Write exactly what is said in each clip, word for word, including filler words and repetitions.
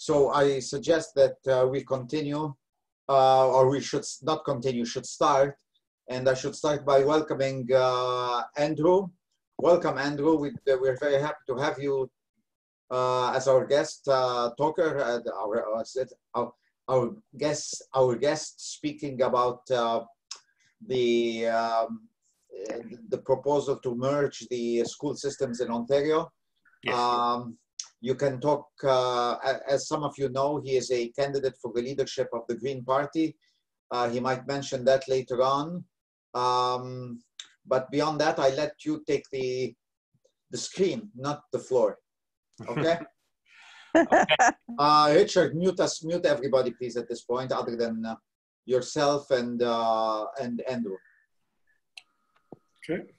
so I suggest that uh, we continue, uh, or we should not continue, should start. And I should start by welcoming uh, Andrew. Welcome, Andrew. We, we're very happy to have you uh, as our guest uh, talker, and our, our, our guest, our guest speaking about uh, the um, the proposal to merge the school systems in Ontario. Yes. Um, you can talk, uh, as some of you know, he is a candidate for the leadership of the Green Party. Uh, he might mention that later on. Um, but beyond that, I let you take the the screen, not the floor. Okay? Okay. Uh, Richard, mute us, mute everybody, please, at this point, other than uh, yourself and uh, and Andrew. Okay.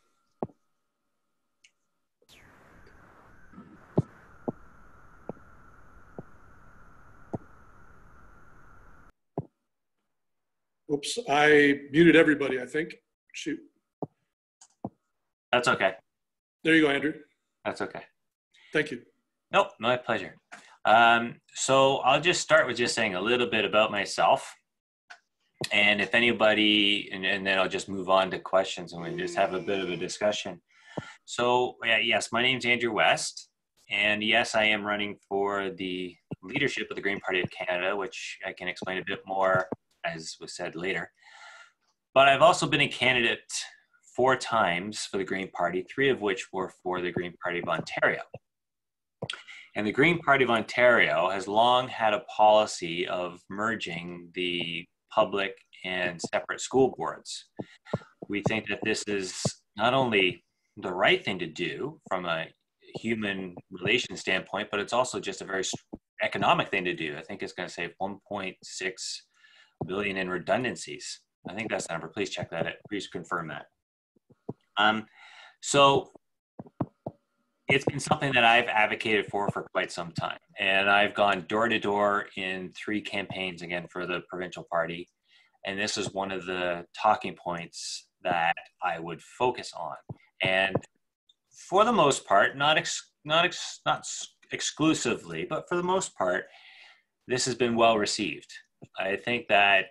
Oops, I muted everybody, I think. Shoot. That's okay. There you go, Andrew. That's okay. Thank you. Nope, my pleasure. Um, so I'll just start with just saying a little bit about myself. And if anybody, and, and then I'll just move on to questions and we just have a bit of a discussion. So yeah, yes, my name's Andrew West. And yes, I am running for the leadership of the Green Party of Canada, which I can explain a bit more as was said later. But I've also been a candidate four times for the Green Party, three of which were for the Green Party of Ontario. And the Green Party of Ontario has long had a policy of merging the public and separate school boards. We think that this is not only the right thing to do from a human relation standpoint, but it's also just a very economic thing to do. I think it's going to save one point six billion in redundancies. I think that's the number. Please check that out. Please confirm that. Um, so it's been something that I've advocated for for quite some time. And I've gone door to door in three campaigns, again, for the provincial party. And this is one of the talking points that I would focus on. And for the most part, not, ex not, ex not exclusively, but for the most part, this has been well received. I think that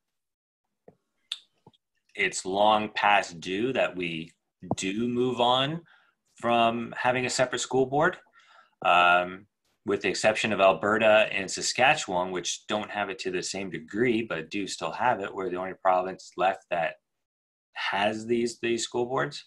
it's long past due that we do move on from having a separate school board, um, with the exception of Alberta and Saskatchewan, which don't have it to the same degree, but do still have it. We're the only province left that has these, these school boards.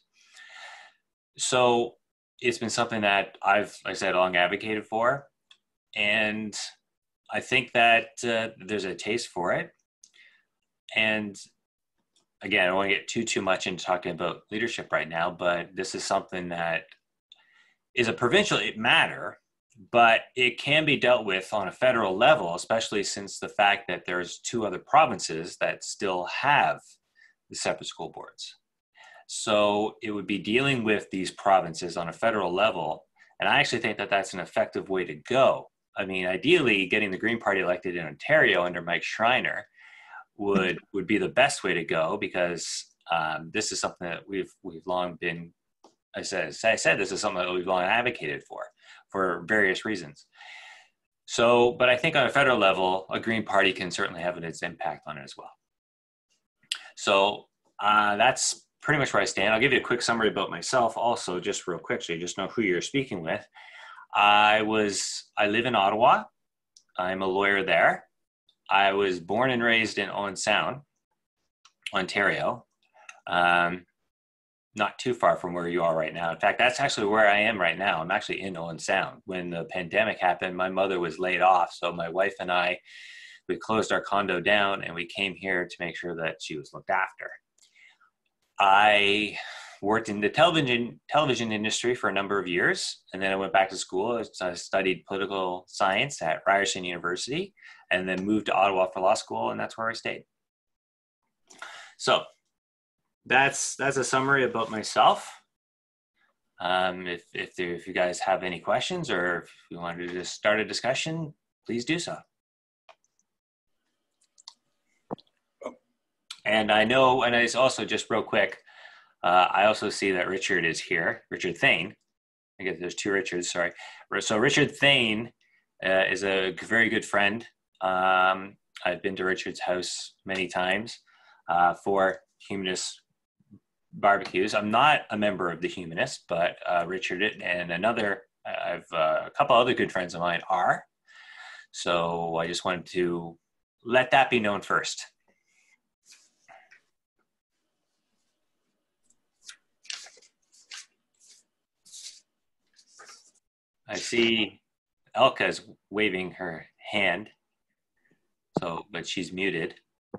So it's been something that I've, like I said, long advocated for. And I think that uh, there's a taste for it. And again, I don't want to get too, too much into talking about leadership right now, but this is something that is a provincial matter, but it can be dealt with on a federal level, especially since the fact that there's two other provinces that still have the separate school boards. So it would be dealing with these provinces on a federal level. And I actually think that that's an effective way to go. I mean, ideally, getting the Green Party elected in Ontario under Mike Schreiner would would be the best way to go, because um, this is something that we've we've long been, I said, as I said, this is something that we've long advocated for, for various reasons. So, but I think on a federal level, a Green Party can certainly have its impact on it as well. So uh, that's pretty much where I stand. I'll give you a quick summary about myself also, just real quick, so you just know who you're speaking with. I was, I live in Ottawa. I'm a lawyer there. I was born and raised in Owen Sound, Ontario, um, not too far from where you are right now. In fact, that's actually where I am right now. I'm actually in Owen Sound. When the pandemic happened, my mother was laid off. So my wife and I, we closed our condo down and we came here to make sure that she was looked after. I worked in the television television industry for a number of years, and then I went back to school. I studied political science at Ryerson University, and then moved to Ottawa for law school, and that's where I stayed. So that's that's a summary about myself. Um, if if, there, if you guys have any questions, or if you want to just start a discussion, please do so. And I know, and I also just real quick, uh, I also see that Richard is here, Richard Thane. I guess there's two Richards, sorry. So Richard Thane uh, is a very good friend. Um, I've been to Richard's house many times uh, for humanist barbecues. I'm not a member of the Humanists, but uh, Richard and another, I've uh, a couple other good friends of mine are. So I just wanted to let that be known first. I see Elka's waving her hand, so but she's muted.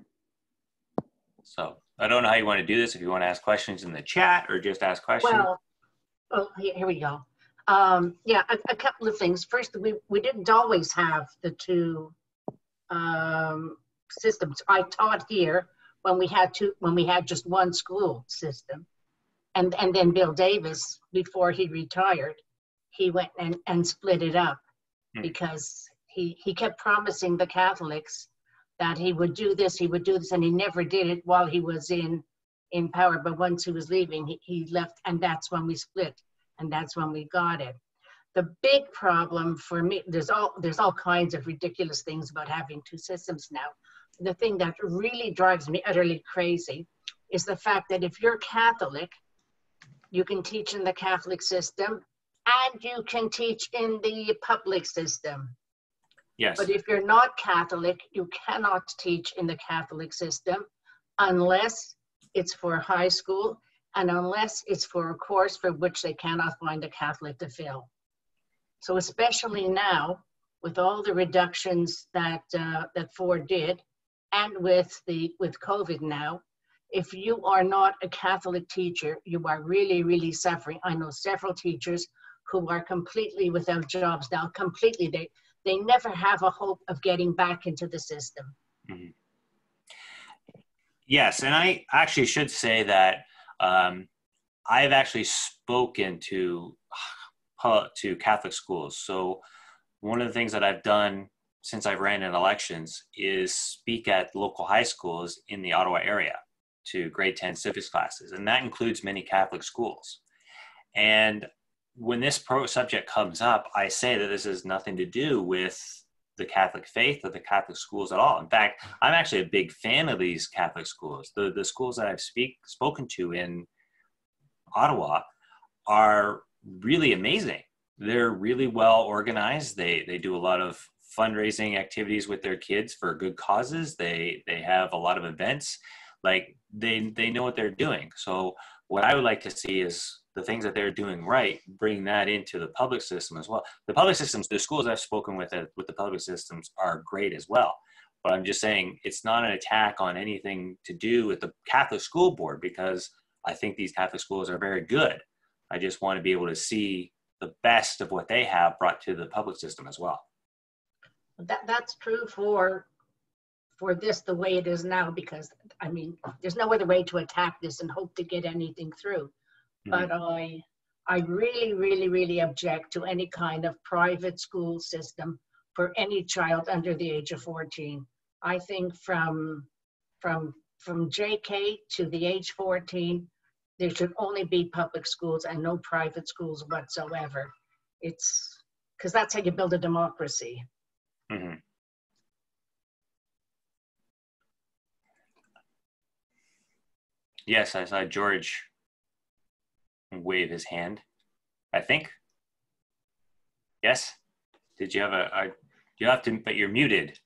So I don't know how you want to do this, if you want to ask questions in the chat or just ask questions. Well, oh, here, here we go. Um, yeah, a, a couple of things. First, we, we didn't always have the two um, systems. I taught here when we had two, when we had just one school system. And, and then Bill Davis, before he retired, he went and, and split it up hmm. because he, he kept promising the Catholics that he would do this, he would do this, and he never did it while he was in, in power. But once he was leaving, he, he left, and that's when we split, and that's when we got it. The big problem for me, there's all, there's all kinds of ridiculous things about having two systems now. The thing that really drives me utterly crazy is the fact that if you're Catholic, you can teach in the Catholic system, and you can teach in the public system. Yes. But if you're not Catholic, you cannot teach in the Catholic system unless it's for high school and unless it's for a course for which they cannot find a Catholic to fill. So especially now, with all the reductions that uh, that Ford did, and with the with COVID now, if you are not a Catholic teacher, you are really, really suffering. I know several teachers who are completely without jobs now, completely. They, they never have a hope of getting back into the system. Mm-hmm. Yes, and I actually should say that um, I've actually spoken to, to Catholic schools. So one of the things that I've done since I've ran in elections is speak at local high schools in the Ottawa area to grade ten civics classes, and that includes many Catholic schools. And when this pro subject comes up, I say that this has nothing to do with the Catholic faith or the Catholic schools at all. In fact, I'm actually a big fan of these Catholic schools. The, the schools that I've speak, spoken to in Ottawa are really amazing. They're really well organized. They, they do a lot of fundraising activities with their kids for good causes. They, they have a lot of events. Like they, they know what they're doing. So what I would like to see is the things that they're doing right, bring that into the public system as well. The public systems, the schools I've spoken with uh, with the public systems are great as well. But I'm just saying it's not an attack on anything to do with the Catholic school board, because I think these Catholic schools are very good. I just want to be able to see the best of what they have brought to the public system as well. That, that's true for, for this the way it is now, because, I mean, there's no other way to attack this and hope to get anything through. But I, I really, really, really object to any kind of private school system for any child under the age of fourteen. I think from, from, from J K to the age fourteen, there should only be public schools and no private schools whatsoever. It's because that's how you build a democracy. Mm-hmm. Yes, I saw George wave his hand, I think. Yes? Did you have a, a you have to, but you're muted.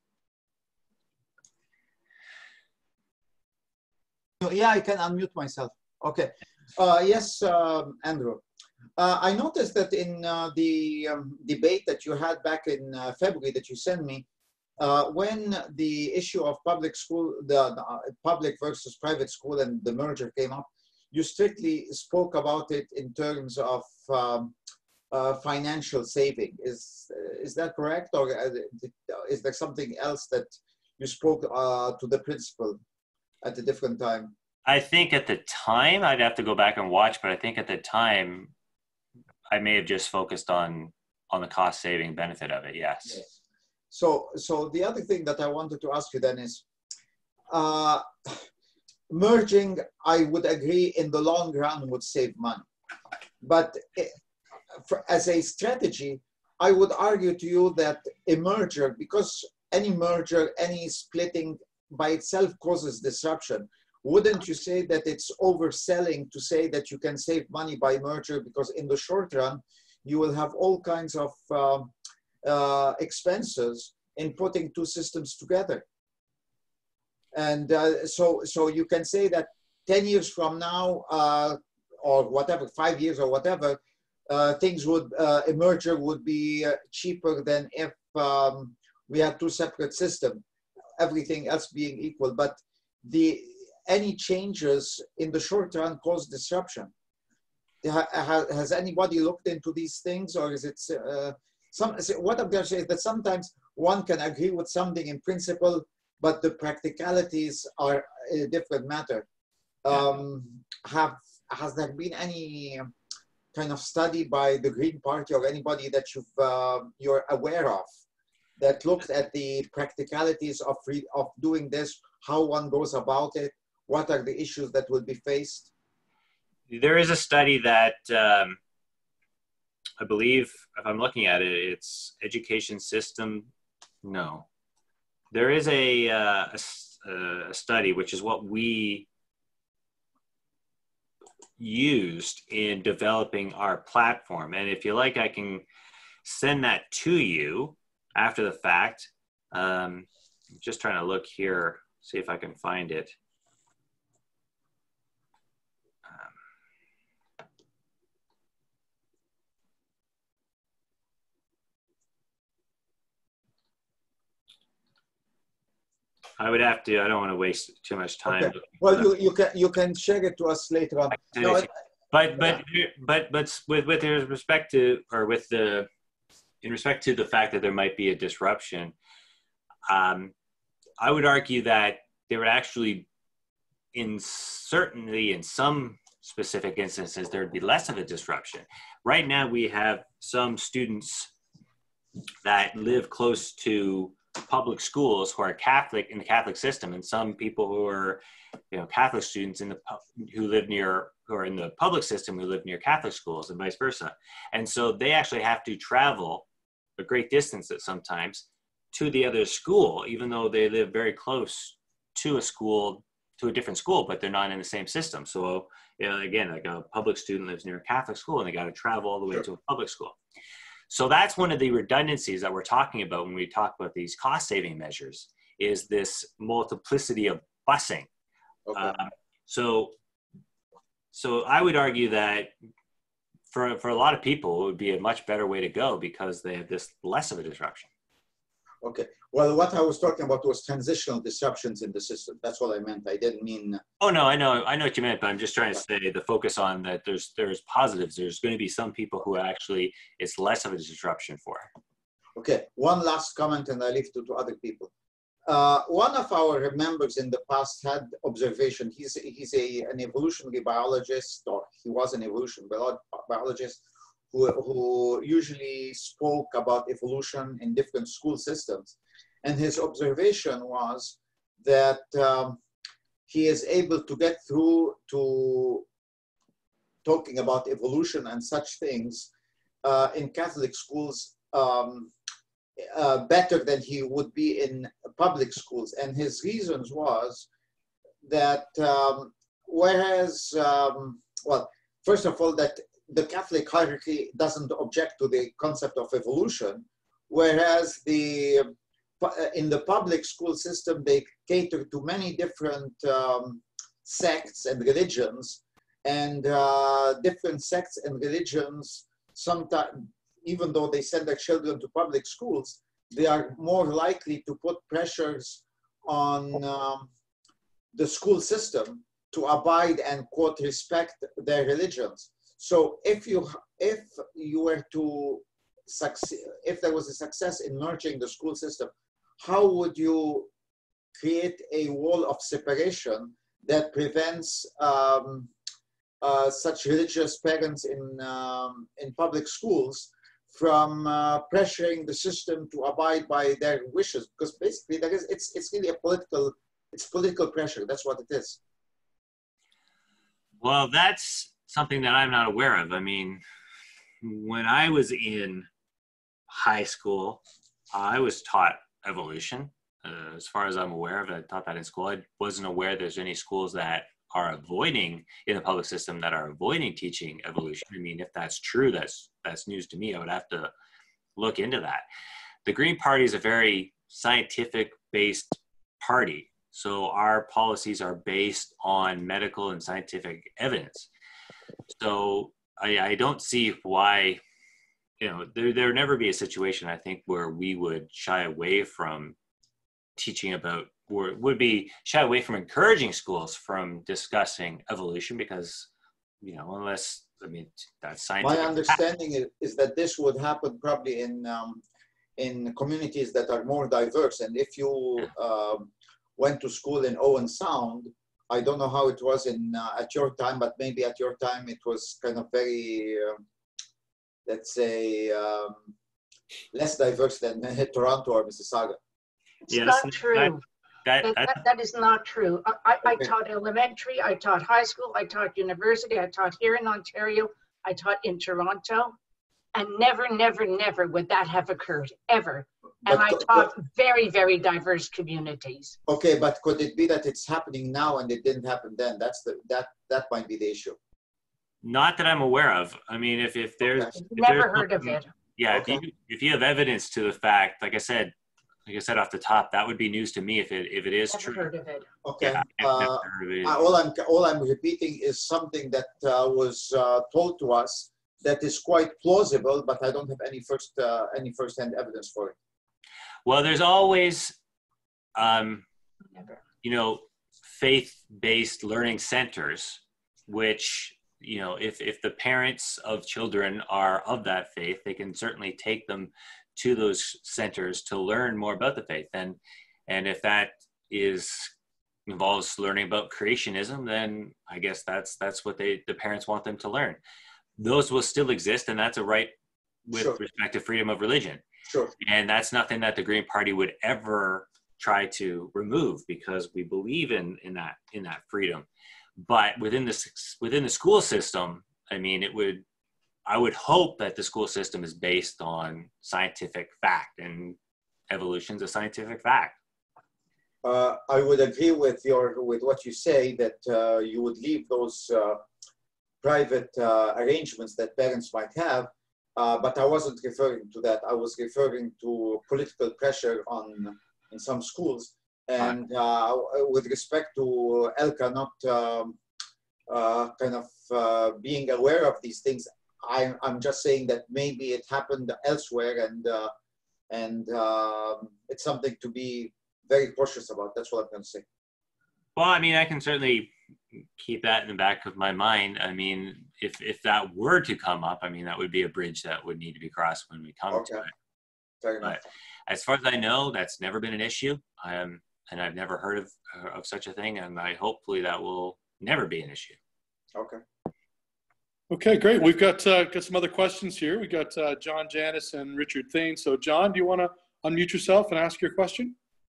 Yeah, I can unmute myself. Okay. Uh, yes, um, Andrew. Uh, I noticed that in uh, the um, debate that you had back in uh, February that you sent me, uh, when the issue of public school, the, the uh, public versus private school and the merger came up, you strictly spoke about it in terms of um, uh, financial saving. Is is that correct, or is there something else that you spoke uh, to the principal at a different time? I think at the time, I'd have to go back and watch, but I think at the time, I may have just focused on on the cost saving benefit of it. Yes. Yes. So so the other thing that I wanted to ask you then is, uh, merging, I would agree, in the long run would save money. But it, for, as a strategy, I would argue to you that a merger, because any merger, any splitting by itself causes disruption. Wouldn't you say that it's overselling to say that you can save money by merger, because in the short run, you will have all kinds of uh, uh, expenses in putting two systems together. And uh, so, so you can say that ten years from now, uh, or whatever, five years or whatever, uh, things would, uh, a merger would be uh, cheaper than if um, we had two separate systems, everything else being equal. But the any changes in the short run cause disruption. Has anybody looked into these things, or is it uh, some? What I'm going to say is that sometimes one can agree with something in principle, but the practicalities are a different matter. Um, have has there been any kind of study by the Green Party or anybody that you've uh, you're aware of that looked at the practicalities of re of doing this, how one goes about it, what are the issues that will be faced? There is a study that um, I believe, if I'm looking at it, it's education system. No, there is a, uh, a, a study, which is what we used in developing our platform. And if you like, I can send that to you after the fact. Um, I'm just trying to look here, see if I can find it. I would have to, I don't want to waste too much time. Okay. Well, you, you can you can share it to us later on. No, I, but but yeah. but but with with respect to, or with the in respect to the fact that there might be a disruption, um, I would argue that there would actually, in certainly in some specific instances, there would be less of a disruption. Right now, we have some students that live close to public schools who are Catholic in the Catholic system, and some people who are, you know, Catholic students in the who live near who are in the public system who live near Catholic schools, and vice versa. And so they actually have to travel a great distance at sometimes to the other school, even though they live very close to a school, to a different school, but they're not in the same system. So, you know, again, like a public student lives near a Catholic school and they got to travel all the way sure. to a public school. So that's one of the redundancies that we're talking about when we talk about these cost-saving measures, is this multiplicity of busing. Okay. Um, so, so I would argue that for, for a lot of people, it would be a much better way to go because they have this less of a disruption. Okay. Well, what I was talking about was transitional disruptions in the system. That's what I meant. I didn't mean. Oh no, I know, I know what you meant, but I'm just trying to say the focus on that. There's there's positives. There's going to be some people who actually it's less of a disruption for. Okay. One last comment, and I leave to to other people. Uh, one of our members in the past had observation. He's he's a an evolutionary biologist, or he was an evolutionary biologist. Who, who usually spoke about evolution in different school systems. And his observation was that um, he is able to get through to talking about evolution and such things uh, in Catholic schools um, uh, better than he would be in public schools. And his reasons was that um, whereas, um, well, first of all, that the Catholic hierarchy doesn't object to the concept of evolution, whereas the in the public school system, they cater to many different um, sects and religions, and uh, different sects and religions, sometimes, even though they send their children to public schools, they are more likely to put pressures on um, the school system to abide and, quote, respect their religions. So if you if you were to succeed, if there was a success in merging the school system, how would you create a wall of separation that prevents um, uh, such religious parents in um, in public schools from uh, pressuring the system to abide by their wishes? Because basically, there is it's it's really a political it's political pressure. That's what it is. Well, that's something that I'm not aware of. I mean, when I was in high school, I was taught evolution. Uh, as far as I'm aware of it, I taught that in school. I wasn't aware there's any schools that are avoiding, in the public system, that are avoiding teaching evolution. I mean, if that's true, that's that's news to me. I would have to look into that. The Green Party is a very scientific-based party. So our policies are based on medical and scientific evidence. So I, I don't see why, you know, there there would never be a situation, I think, where we would shy away from teaching about, or would be shy away from encouraging schools from discussing evolution, because, you know, unless, I mean, that's scientific. My understanding is, is that this would happen probably in um, in communities that are more diverse. And if you uh, went to school in Owen Sound, I don't know how it was in uh, at your time, but maybe at your time it was kind of very, uh, let's say, um, less diverse than uh, Toronto or Mississauga. It's Yes, not true. That, That, that, that, that is not true. I, I, I Okay. taught elementary, I taught high school, I taught university, I taught here in Ontario, I taught in Toronto, and never, never, never would that have occurred, ever. And But I co- taught very, very diverse communities. Okay, but could it be that it's happening now and it didn't happen then? That's the that that might be the issue. not that I'm aware of. I mean, if, if there's, Okay. if Never there's heard of something- it. Yeah, Okay. if you if you have evidence to the fact, like I said, like I said off the top, that would be news to me if it if it is Never true. heard of it. Okay. Yeah, I've Uh, never heard of it. Uh, all I'm all I'm repeating is something that uh, was uh, told to us that is quite plausible, but I don't have any first uh, any first-hand evidence for it. Well, there's always, um, Never. you know, faith-based learning centers, which, you know, if if the parents of children are of that faith, they can certainly take them to those centers to learn more about the faith. And and if that is involves learning about creationism, then I guess that's that's what they the parents want them to learn. Those will still exist, and that's a right with Sure. respect to freedom of religion. Sure. And that's nothing that the Green Party would ever try to remove, because we believe in in that in that freedom. But within the within the school system, I mean, it would I would hope that the school system is based on scientific fact, and evolution is a scientific fact. Uh, I would agree with your with what you say, that uh, you would leave those uh, private uh, arrangements that parents might have, uh, but I wasn't referring to that. I was referring to political pressure on in some schools, and uh, with respect to Elka not um, uh, kind of uh, being aware of these things. I, I'm just saying that maybe it happened elsewhere, and uh, and um, it's something to be very cautious about. That's what I'm going to say. Well, I mean, I can certainly keep that in the back of my mind. I mean, if if that were to come up, I mean, that would be a bridge that would need to be crossed when we come Okay. to it. Fair enough. But as far as I know, that's never been an issue. Um, and I've never heard of of such a thing, and I hopefully that will never be an issue. Okay. Okay, great. We've got uh, got some other questions here. We got uh, John Janis and Richard Thane. So John, do you want to unmute yourself and ask your question?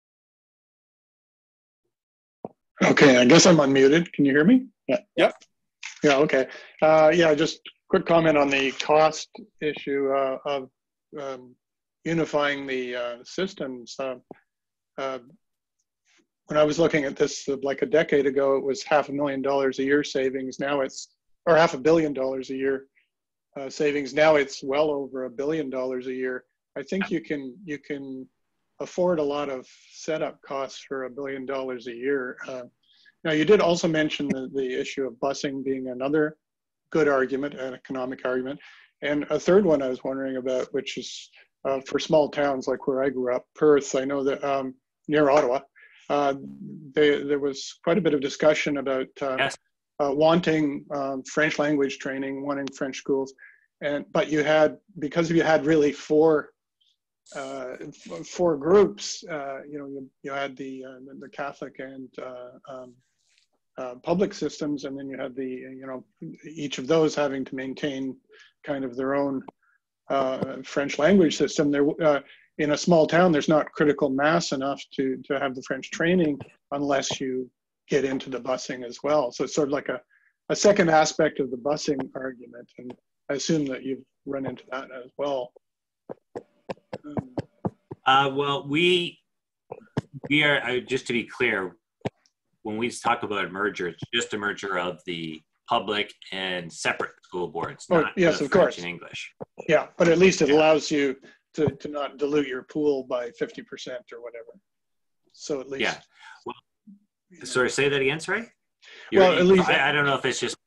Okay, I guess I'm unmuted. Can you hear me? Yeah. Yep. Yeah, okay. Uh, yeah, just quick comment on the cost issue uh, of um, unifying the uh, systems. Uh, uh, when I was looking at this uh, like a decade ago, it was half a million dollars a year savings. Now it's, or half a billion dollars a year uh, savings. Now it's well over a billion dollars a year. I think you can, you can afford a lot of setup costs for a billion dollars a year. Uh, now, you did also mention the, the issue of busing being another good argument, an economic argument. And a third one I was wondering about, which is uh, for small towns like where I grew up, Perth, I know that um, near Ottawa, uh, they, there was quite a bit of discussion about uh, Yes. uh, wanting um, French language training, wanting French schools. And, but you had, because you had really four uh four groups, uh you know, you, you had the uh, the Catholic and uh, um, uh, public systems, and then you had the, you know, each of those having to maintain kind of their own uh French language system. There uh, in a small town, there's not critical mass enough to to have the French training unless you get into the busing as well. So it's sort of like a a second aspect of the busing argument, and I assume that you've run into that as well. Uh, well, we we are uh, just to be clear, when we talk about a merger, it's just a merger of the public and separate school boards, Oh, not yes, the of French course. and English. Yeah, but at least it Yeah. allows you to, to not dilute your pool by fifty percent or whatever. So at least. Yeah. Well, sorry, say that again, sorry? You're, Well, at least. I, I don't know if it's just,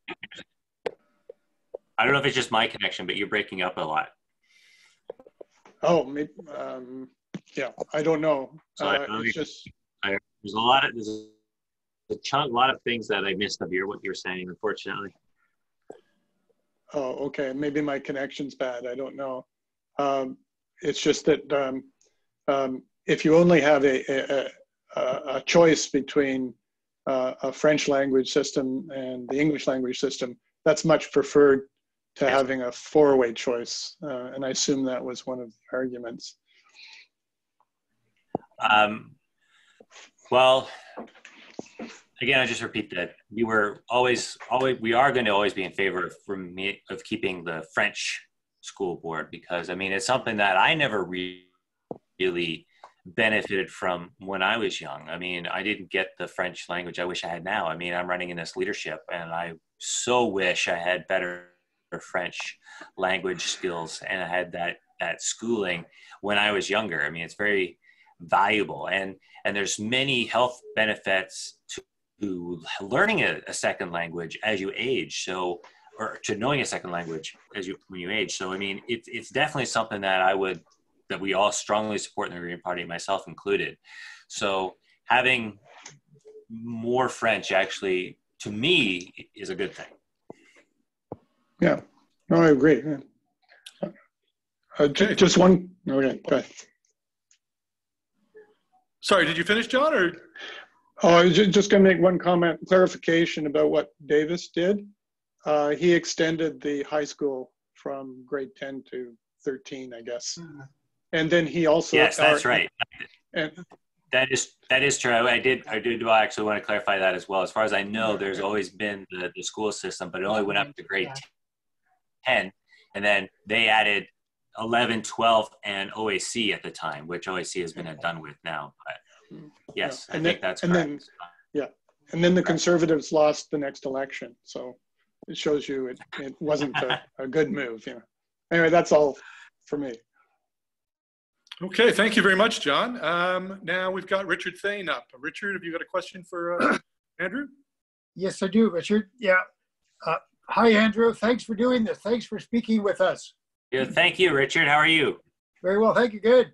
I don't know if it's just my connection, but you're breaking up a lot. Oh, maybe, um, yeah, I don't know. So I Uh, don't it's know. just, I, there's a lot of, there's a chunk, a lot of things that I missed of your, what you're saying, unfortunately. oh, okay, maybe my connection's bad, I don't know. Um, it's just that um, um, if you only have a, a, a, a choice between uh, a French language system and the English language system, that's much preferred to Yes. having a four-way choice. Uh, and I assume that was one of the arguments. Um, well, again, I just repeat that we were always, always, we are going to always be in favor of, from me, of keeping the French school board, because I mean, it's something that I never re really benefited from when I was young. I mean, I didn't get the French language I wish I had now. I mean, I'm running in this leadership and I so wish I had better French language skills and I had that, that schooling when I was younger. I mean, it's very valuable, and, and there's many health benefits to, to learning a, a second language as you age. So, or to knowing a second language as you, when you age. So, I mean, it's, it's definitely something that I would, that we all strongly support in the Green Party, myself included. So having more French actually, to me, is a good thing. Yeah, no, I agree. Yeah. Uh, j- just one, okay, go ahead. Sorry, did you finish, John? Or Oh, I was ju- just going to make one comment, clarification about what Davis did. Uh, he extended the high school from grade ten to thirteen, I guess. And then he also. Yes, that's uh, right. And, That is that is true. I did I did do I actually want to clarify that as well. As far as I know, there's always been the, the school system, but it only went up to grade ten, and then they added eleven, twelve, and O A C at the time, which O A C has been done with now. But yes, yeah. I and think then, that's and correct. then, yeah, and then the Conservatives lost the next election, so it shows you it, it wasn't a, a good move. You know. Anyway, that's all for me. okay, thank you very much, John. Um, now we've got Richard Thane up. Richard, have you got a question for uh, Andrew? Yes, I do, Richard. Yeah. Uh, hi, Andrew. Thanks for doing this. Thanks for speaking with us. Yeah, thank you, Richard. How are you? Very well. Thank you. Good.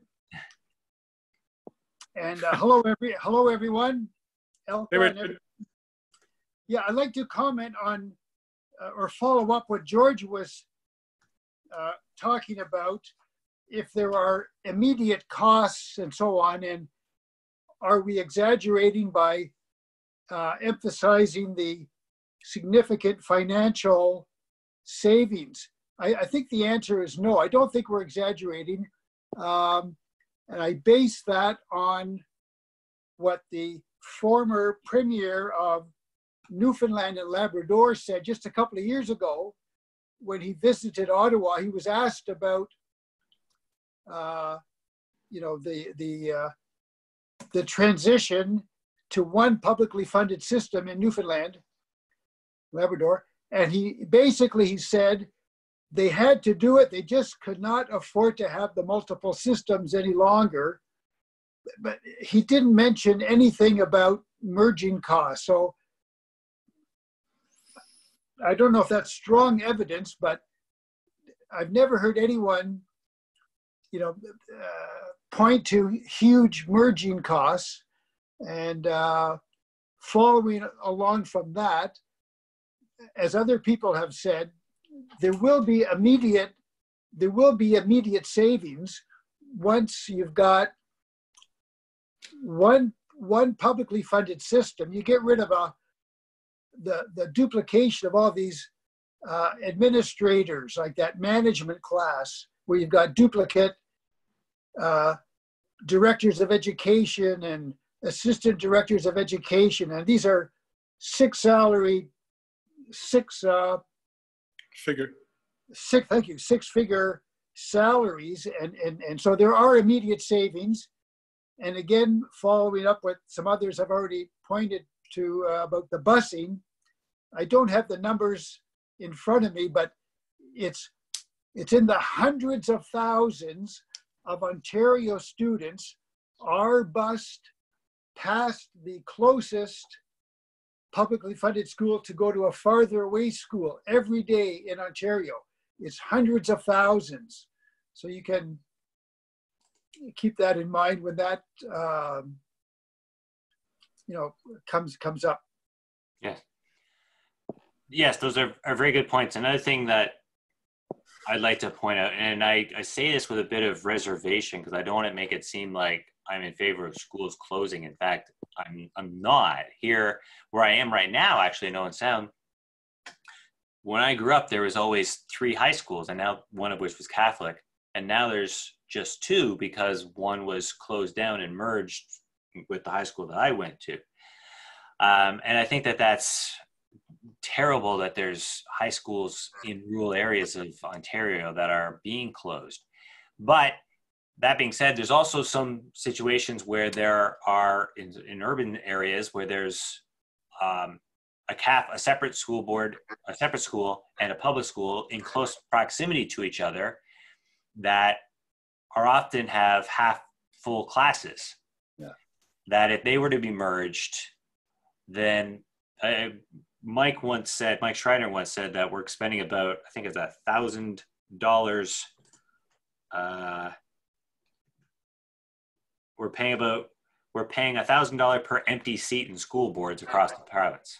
And uh, hello, every hello, everyone. Elka Hey, and Richard. every- yeah, I'd like to comment on uh, or follow up what George was uh, talking about. If there are immediate costs and so on, and are we exaggerating by uh, emphasizing the significant financial savings? I, I think the answer is no. I don't think we're exaggerating. Um, and I base that on what the former premier of Newfoundland and Labrador said just a couple of years ago when he visited Ottawa. He was asked about Uh, you know, the the uh, the transition to one publicly funded system in Newfoundland, Labrador, and he basically he said they had to do it. They just could not afford to have the multiple systems any longer. But he didn't mention anything about merging costs. So I don't know if that's strong evidence, but I've never heard anyone, you know, uh, point to huge merging costs. And uh, following along from that, as other people have said, there will be immediate, there will be immediate savings once you've got one one publicly funded system. You get rid of a the the duplication of all these uh, administrators, like that management class, where you've got duplicate uh, directors of education and assistant directors of education. And these are six salary, six, uh, Figure. six, thank you, six figure salaries. And, and, and so there are immediate savings. And again, following up what some others have already pointed to uh, about the busing, I don't have the numbers in front of me, but it's, it's in the hundreds of thousands of Ontario students are bused past the closest publicly funded school to go to a farther away school every day in Ontario. It's hundreds of thousands. So you can keep that in mind when that um, you know comes comes up. Yes. Yes, those are, are very good points. Another thing that I'd like to point out, and I, I say this with a bit of reservation because I don't want to make it seem like I'm in favor of schools closing. In fact, I'm I'm not. Here, where I am right now, actually in Owen Sound, when I grew up, there was always three high schools, and now one of which was Catholic, and now there's just two because one was closed down and merged with the high school that I went to. Um, and I think that that's terrible that there's high schools in rural areas of Ontario that are being closed. But that being said, there's also some situations where there are in, in urban areas where there's um, a cap, a separate school board, a separate school and a public school in close proximity to each other that are often have half full classes. Yeah. That if they were to be merged, then uh, Mike once said, Mike Schreiner once said that we're spending about, I think it's a thousand dollars. Uh, we're paying about, we're paying a thousand dollars per empty seat in school boards across the province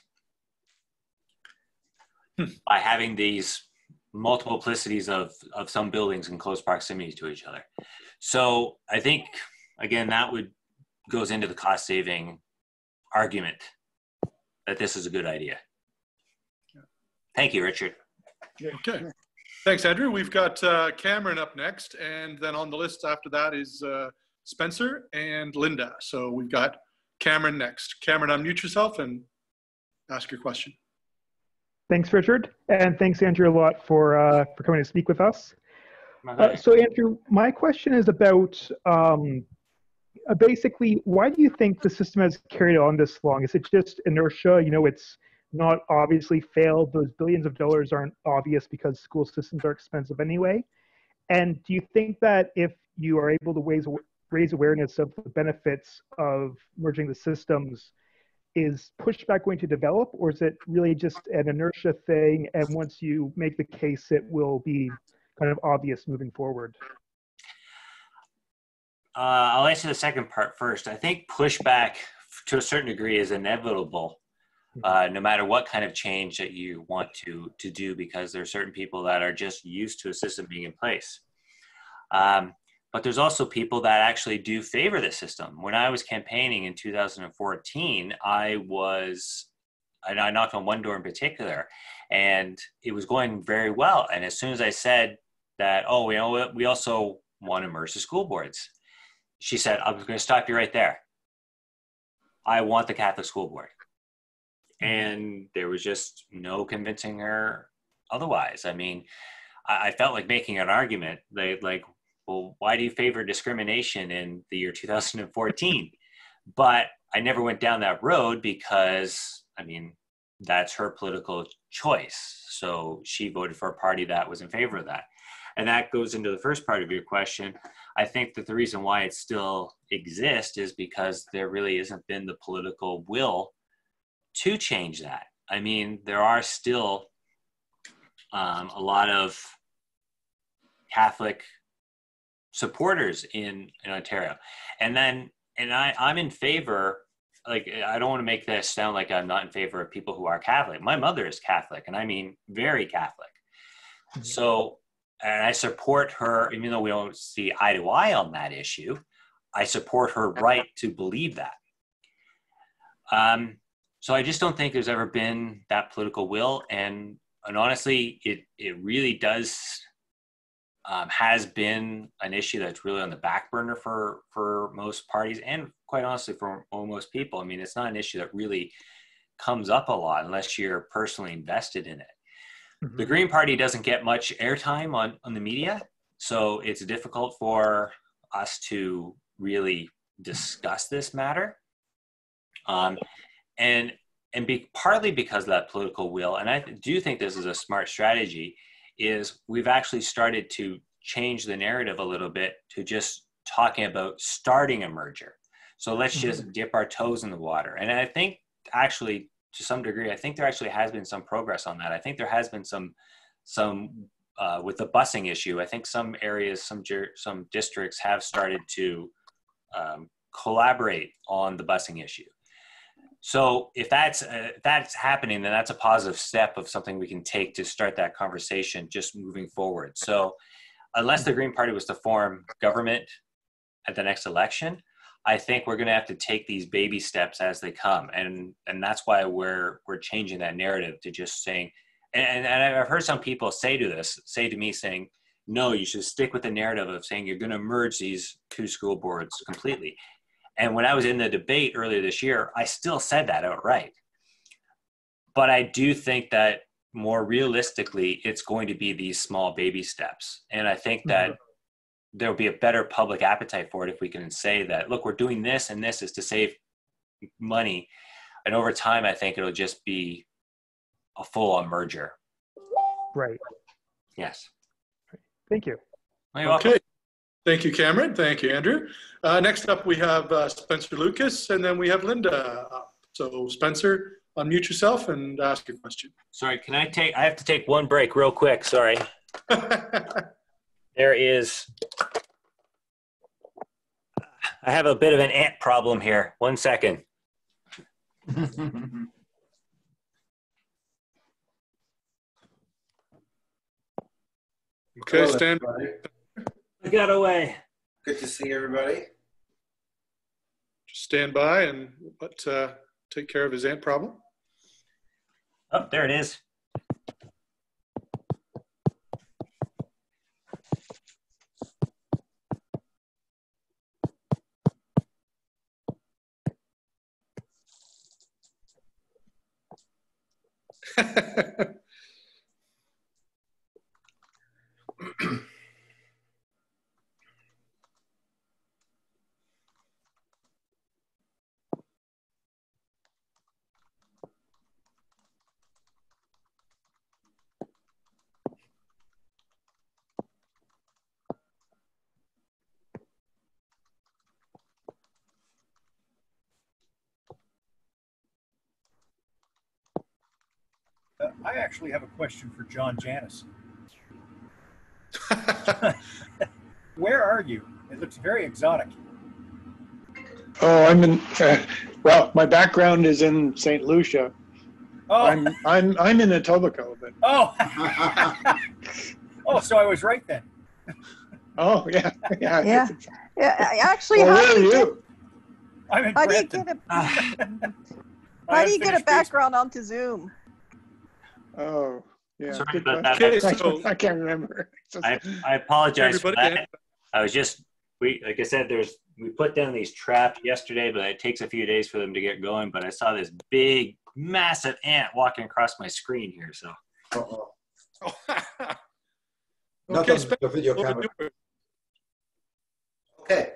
hmm. by having these multiplicities of, of some buildings in close proximity to each other. So I think, again, that would goes into the cost saving argument that this is a good idea. Thank you, Richard. Okay. Thanks, Andrew. We've got uh, Cameron up next, and then on the list after that is uh, Spencer and Linda. So we've got Cameron next. Cameron, unmute yourself and ask your question. Thanks, Richard, and thanks, Andrew, a lot for uh, for coming to speak with us. Uh, so, Andrew, my question is about um, uh, basically, why do you think the system has carried on this long? Is it just inertia? You know, it's not obviously failed. Those billions of dollars aren't obvious because school systems are expensive anyway. And do you think that if you are able to raise, raise awareness of the benefits of merging the systems, is pushback going to develop, or is it really just an inertia thing, and once you make the case, it will be kind of obvious moving forward? Uh, I'll answer the second part first. I think pushback to a certain degree is inevitable. Uh, no matter what kind of change that you want to to do, because there are certain people that are just used to a system being in place. Um, but there's also people that actually do favor the system. When I was campaigning in two thousand fourteen, I was, and I knocked on one door in particular, and it was going very well. And as soon as I said that, oh, you know, we also want to merge the school boards, she said, I'm going to stop you right there. I want the Catholic school board. And there was just no convincing her otherwise. I mean, I, I felt like making an argument. They like, well, why do you favor discrimination in the year two thousand fourteen? But I never went down that road because, I mean, that's her political choice. So she voted for a party that was in favor of that. And that goes into the first part of your question. I think that the reason why it still exists is because there really hasn't been the political will to change that. I mean, there are still um, a lot of Catholic supporters in, in Ontario. And then, and I, I'm in favor, like, I don't want to make this sound like I'm not in favor of people who are Catholic. My mother is Catholic, and I mean very Catholic. Mm-hmm. So, and I support her, even though we don't see eye to eye on that issue, I support her right to believe that. Um, So I just don't think there's ever been that political will. And, and honestly, it, it really does, um, has been an issue that's really on the back burner for, for most parties and quite honestly for most people. I mean, it's not an issue that really comes up a lot unless you're personally invested in it. Mm-hmm. The Green Party doesn't get much airtime on, on the media. So it's difficult for us to really discuss this matter. Um, and and be, partly because of that political will, and I do think this is a smart strategy, is we've actually started to change the narrative a little bit to just talking about starting a merger. So let's just dip our toes in the water. And I think actually, to some degree, I think there actually has been some progress on that. I think there has been some, some uh, with the busing issue, I think some areas, some, some districts have started to um, collaborate on the busing issue. So if that's, uh, if that's happening, then that's a positive step of something we can take to start that conversation just moving forward. So unless the Green Party was to form government at the next election, I think we're going to have to take these baby steps as they come. And, and that's why we're, we're changing that narrative to just saying, and, and I've heard some people say to this, say to me saying, no, you should stick with the narrative of saying you're going to merge these two school boards completely. And when I was in the debate earlier this year, I still said that outright. But I do think that more realistically, it's going to be these small baby steps. And I think that mm-hmm. there'll be a better public appetite for it if we can say that, look, we're doing this and this is to save money. And over time, I think it'll just be a full-on merger. Right. Yes. Thank you. You're okay. welcome. Thank you, Cameron. Thank you, Andrew. Uh, next up, we have uh, Spencer Lucas, and then we have Linda up. So Spencer, unmute yourself and ask your question. Sorry, can I take, I have to take one break real quick. Sorry. There is, I have a bit of an ant problem here. One second. Okay, Hello, stand. everybody. I got away. Good to see everybody. Just stand by and let uh, take care of his ant problem. Oh, there it is. Uh, I actually have a question for John Janis. Where are you? It looks very exotic. Oh, I'm in. Uh, well, my background is in Saint Lucia. Oh, I'm I'm I'm in Etobicoke, but oh, oh. So I was right then. oh yeah, yeah. Yeah, yeah. Actually, Well, how where do are you get, you? I'm in how do you Brampton. get a I how do you get a unfinished background onto Zoom? Oh, yeah. Sorry Good about that. question. Okay, so I can't remember. It's just- I, I apologize for Everybody, that. I was just, we, like I said, there's, we put down these traps yesterday, but it takes a few days for them to get going. But I saw this big, massive ant walking across my screen here. So. Uh-oh. okay, Not on Spencer, the video over camera. to you. Okay.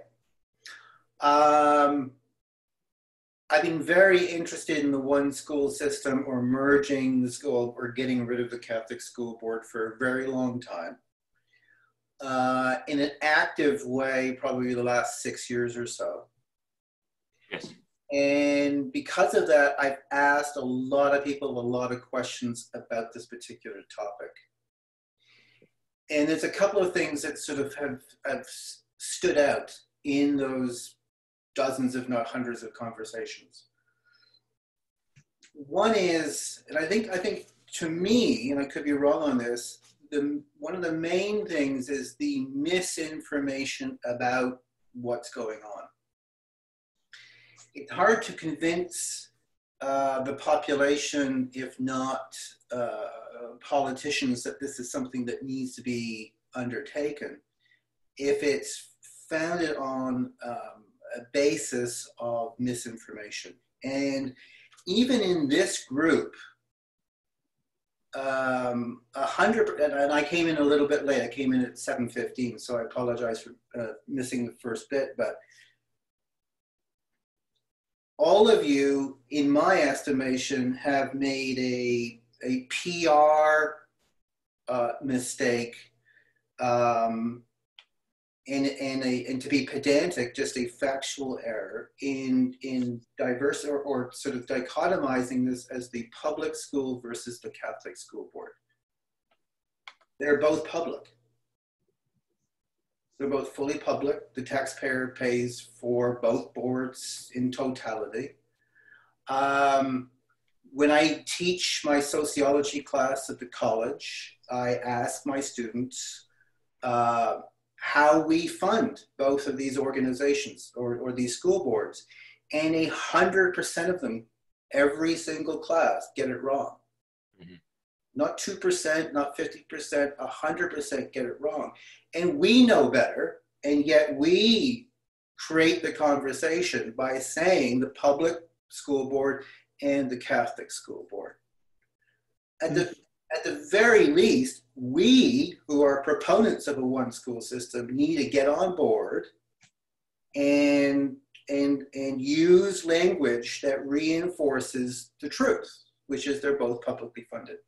Um, I've been very interested in the one school system or merging the school or getting rid of the Catholic school board for a very long time. Uh, in an active way, probably the last six years or so. Yes. And because of that, I've asked a lot of people a lot of questions about this particular topic. And there's a couple of things that sort of have, have stood out in those dozens, if not hundreds of conversations. One is, and I think, I think to me, and I could be wrong on this, the, one of the main things is the misinformation about what's going on. It's hard to convince uh, the population, if not uh, politicians, that this is something that needs to be undertaken if it's founded on um, a basis of misinformation. And even in this group, um, a hundred, and I came in a little bit late. I came in at seven fifteen, so I apologize for uh, missing the first bit, but all of you, in my estimation, have made a, a P R uh, mistake, um, and, and, a, and to be pedantic, just a factual error in, in diverse or, or sort of dichotomizing this as the public school versus the Catholic school board. They're both public. They're both fully public. The taxpayer pays for both boards in totality. Um, when I teach my sociology class at the college, I ask my students uh, how we fund both of these organizations or, or these school boards. And a hundred percent of them, every single class, get it wrong. Mm-hmm. Not two percent, not fifty percent, a hundred percent get it wrong. And we know better, and yet we create the conversation by saying the public school board and the Catholic school board. At the, at the very least, we who are proponents of a one school system need to get on board and, and, and use language that reinforces the truth, which is they're both publicly funded.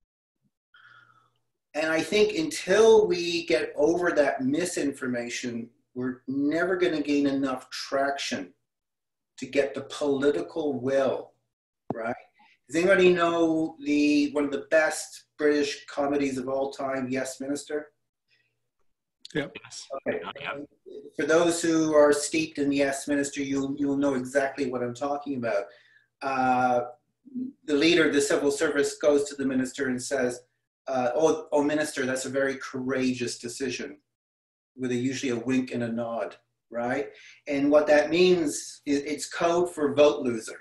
And I think until we get over that misinformation, we're never going to gain enough traction to get the political will, right? Does anybody know the one of the best British comedies of all time, Yes, Minister? Yep. Okay. For those who are steeped in Yes, Minister, you'll, you'll know exactly what I'm talking about. Uh, the leader of the civil service goes to the minister and says, Uh, oh, oh, minister, that's a very courageous decision, with a, usually a wink and a nod, right? And what that means is it's code for vote loser.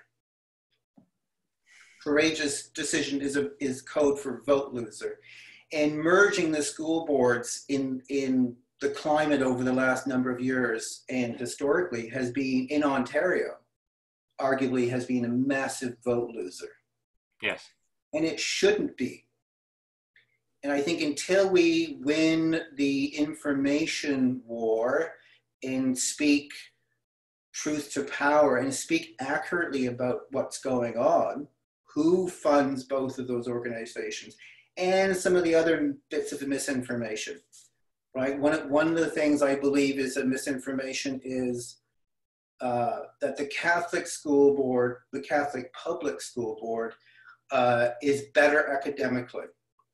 Courageous decision is, a, is code for vote loser. And merging the school boards in, in the climate over the last number of years and historically has been, in Ontario, arguably has been a massive vote loser. Yes. And it shouldn't be. And I think until we win the information war and speak truth to power and speak accurately about what's going on, who funds both of those organizations, and some of the other bits of the misinformation, right? One, one of the things I believe is a misinformation is uh, that the Catholic school board, the Catholic public school board, uh, is better academically.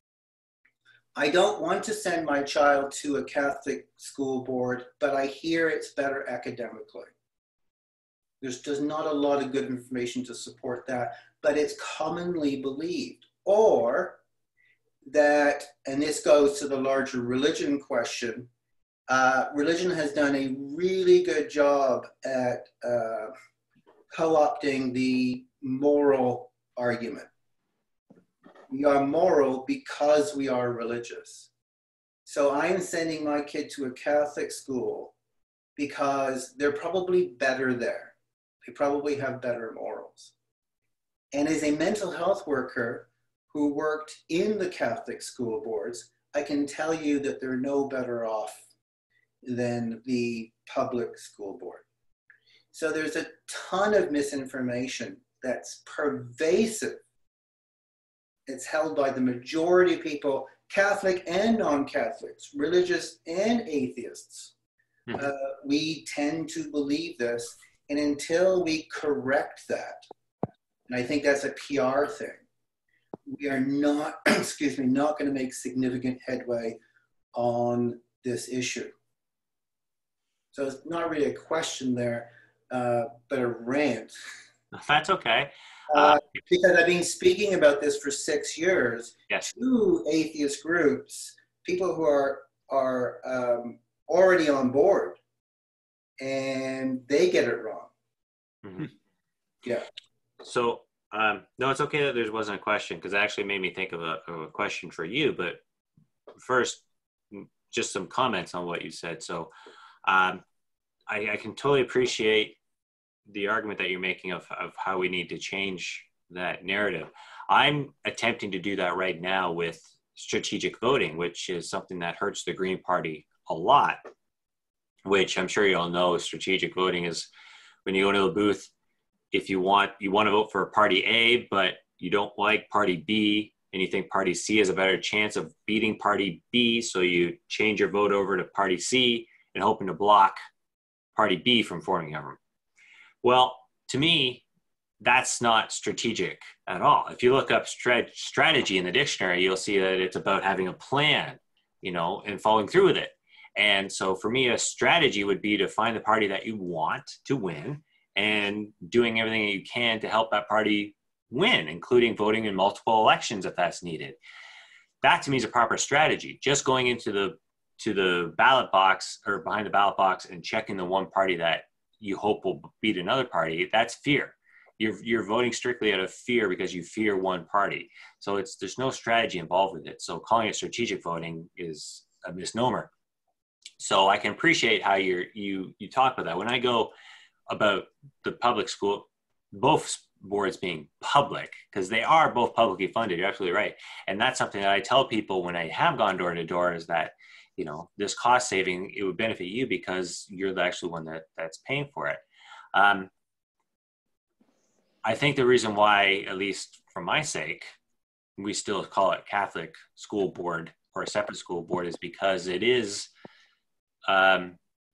I don't want to send my child to a Catholic school board, but I hear it's better academically. There's just not a lot of good information to support that, but it's commonly believed. Or that, and this goes to the larger religion question, uh, religion has done a really good job at uh, co-opting the moral argument. We are moral because we are religious. So I'm sending my kid to a Catholic school because they're probably better there. They probably have better morals. And as a mental health worker who worked in the Catholic school boards, I can tell you that they're no better off than the public school board. So there's a ton of misinformation that's pervasive. It's held by the majority of people, Catholic and non-Catholics, religious and atheists. Mm-hmm. Uh, we tend to believe this, and until we correct that, and I think that's a P R thing, we are not, excuse me, not going to make significant headway on this issue. So it's not really a question there, uh, but a rant. That's okay. Uh, because I've been speaking about this for six years yes. to atheist groups, people who are, are um, already on board, and they get it wrong. Mm-hmm. Yeah. So, um, no, it's okay that there wasn't a question, because it actually made me think of a, of a question for you. But first, just some comments on what you said. So um, I, I can totally appreciate the argument that you're making of, of how we need to change that narrative. I'm attempting to do that right now with strategic voting, which is something that hurts the Green Party a lot, which I'm sure you all know. Strategic voting is when you go to the booth, if you want, you want to vote for party A, but you don't like party B, and you think party C has a better chance of beating party B, so you change your vote over to party C and hoping to block party B from forming government. Well, to me, that's not strategic at all. If you look up strat- strategy in the dictionary, you'll see that it's about having a plan, you know, and following through with it. And so for me, a strategy would be to find the party that you want to win and doing everything that you can to help that party win, including voting in multiple elections if that's needed. That to me is a proper strategy. Just going into the to the ballot box or behind the ballot box and checking the one party that you hope will beat another party, that's fear. You're, you're voting strictly out of fear because you fear one party. So it's there's no strategy involved with it. So calling it strategic voting is a misnomer. So I can appreciate how you're, you you talk about that. When I go about the public school, both boards being public, because they are both publicly funded, you're absolutely right. And that's something that I tell people when I have gone door to door is that, you know, this cost saving, it would benefit you because you're the actual one that, that's paying for it. Um, I think the reason why, at least for my sake, we still call it Catholic school board or a separate school board is because it is um,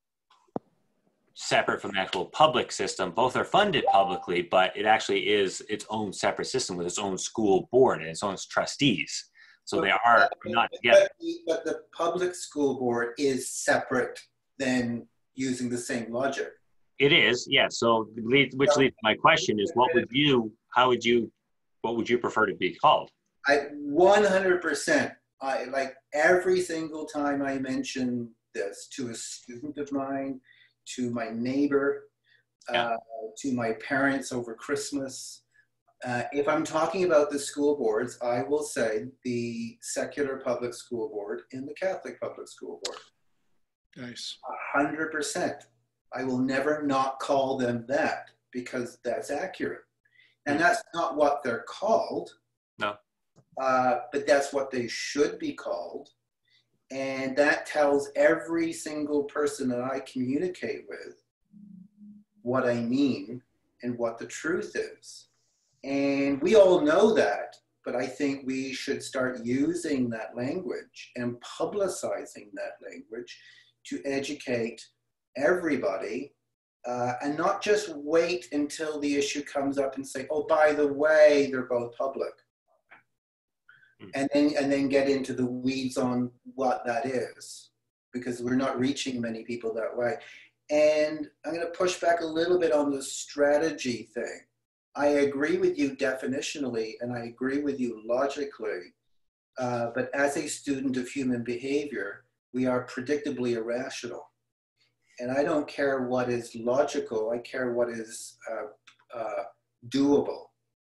separate from the actual public system. Both are funded publicly, but it actually is its own separate system with its own school board and its own trustees. So they are not together. But the, but the public school board is separate than using the same logic. It is, yeah. So lead, which leads to my question is, what would you, how would you, what would you prefer to be called? I one hundred percent, I like every single time I mention this to a student of mine, to my neighbor, Yeah. uh, to my parents over Christmas. Uh, if I'm talking about the school boards, I will say the secular public school board and the Catholic public school board. Nice. A hundred percent. I will never not call them that because that's accurate. And that's not what they're called. No. Uh, but that's what they should be called. And that tells every single person that I communicate with what I mean and what the truth is. And we all know that, but I think we should start using that language and publicizing that language to educate everybody uh, and not just wait until the issue comes up and say, oh, by the way, they're both public. And then, and then get into the weeds on what that is, because we're not reaching many people that way. And I'm going to push back a little bit on the strategy thing. I agree with you definitionally, and I agree with you logically. Uh, but as a student of human behavior, we are predictably irrational. And I don't care what is logical, I care what is uh, uh, doable.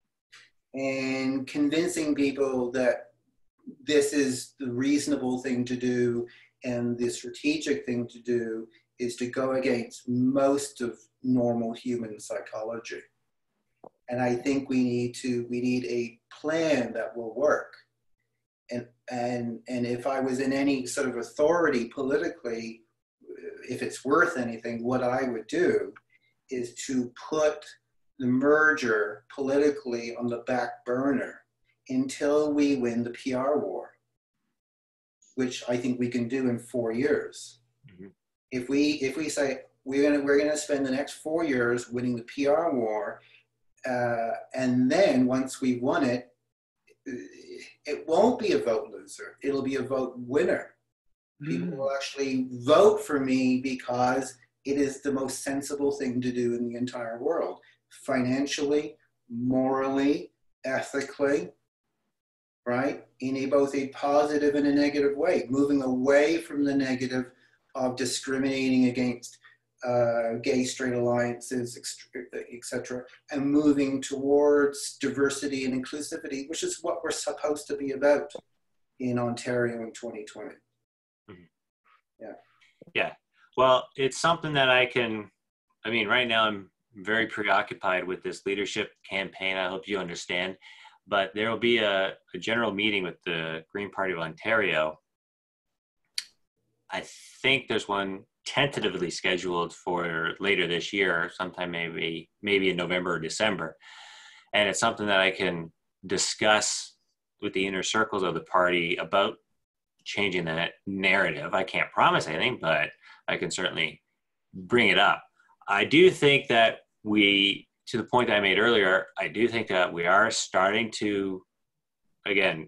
And convincing people that this is the reasonable thing to do and the strategic thing to do is to go against most of normal human psychology. And I think we need to, we need a plan that will work. And, and, and if I was in any sort of authority politically, if it's worth anything, what I would do is to put the merger politically on the back burner until we win the P R war, which I think we can do in four years. Mm-hmm. If we if we say we're gonna we're gonna spend the next four years winning the P R war, uh, and then once we've won it, it won't be a vote loser. It'll be a vote winner. People mm. will actually vote for me because it is the most sensible thing to do in the entire world. Financially, morally, ethically, right? In a, both a positive and a negative way, moving away from the negative of discriminating against uh, gay, straight alliances, et cetera, and moving towards diversity and inclusivity, which is what we're supposed to be about in Ontario in twenty twenty. Mm-hmm. Yeah. Yeah. Well, it's something that I can, I mean, right now I'm very preoccupied with this leadership campaign. I hope you understand. But there will be a, a general meeting with the Green Party of Ontario. I think there's one tentatively scheduled for later this year, sometime maybe maybe in November or December. And it's something that I can discuss with the inner circles of the party about changing that narrative. I can't promise anything, but I can certainly bring it up. I do think that we, to the point that I made earlier, I do think that we are starting to, again,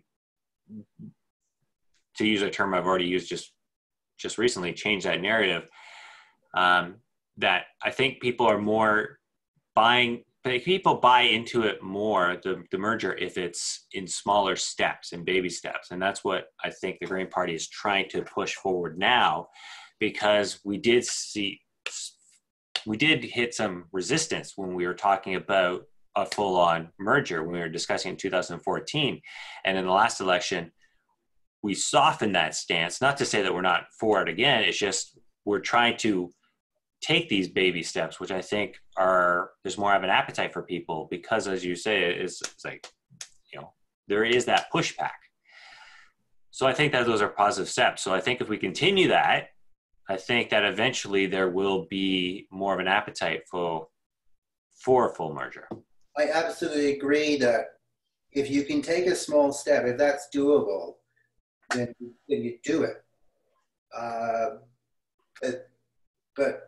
to use a term I've already used just just recently, change that narrative, um, that I think people are more buying, people buy into it more, the, the merger, if it's in smaller steps and baby steps. And that's what I think the Green Party is trying to push forward now, because we did see, we did hit some resistance when we were talking about a full-on merger, when we were discussing in two thousand fourteen. And in the last election, we softened that stance, not to say that we're not for it again, it's just we're trying to take these baby steps, which I think are, there's more of an appetite for people, because as you say, it's, it's like, you know, there is that pushback. So I think that those are positive steps. So I think if we continue that, I think that eventually there will be more of an appetite for, for a full merger. I absolutely agree that if you can take a small step, if that's doable, then, then you do it. Uh, but, but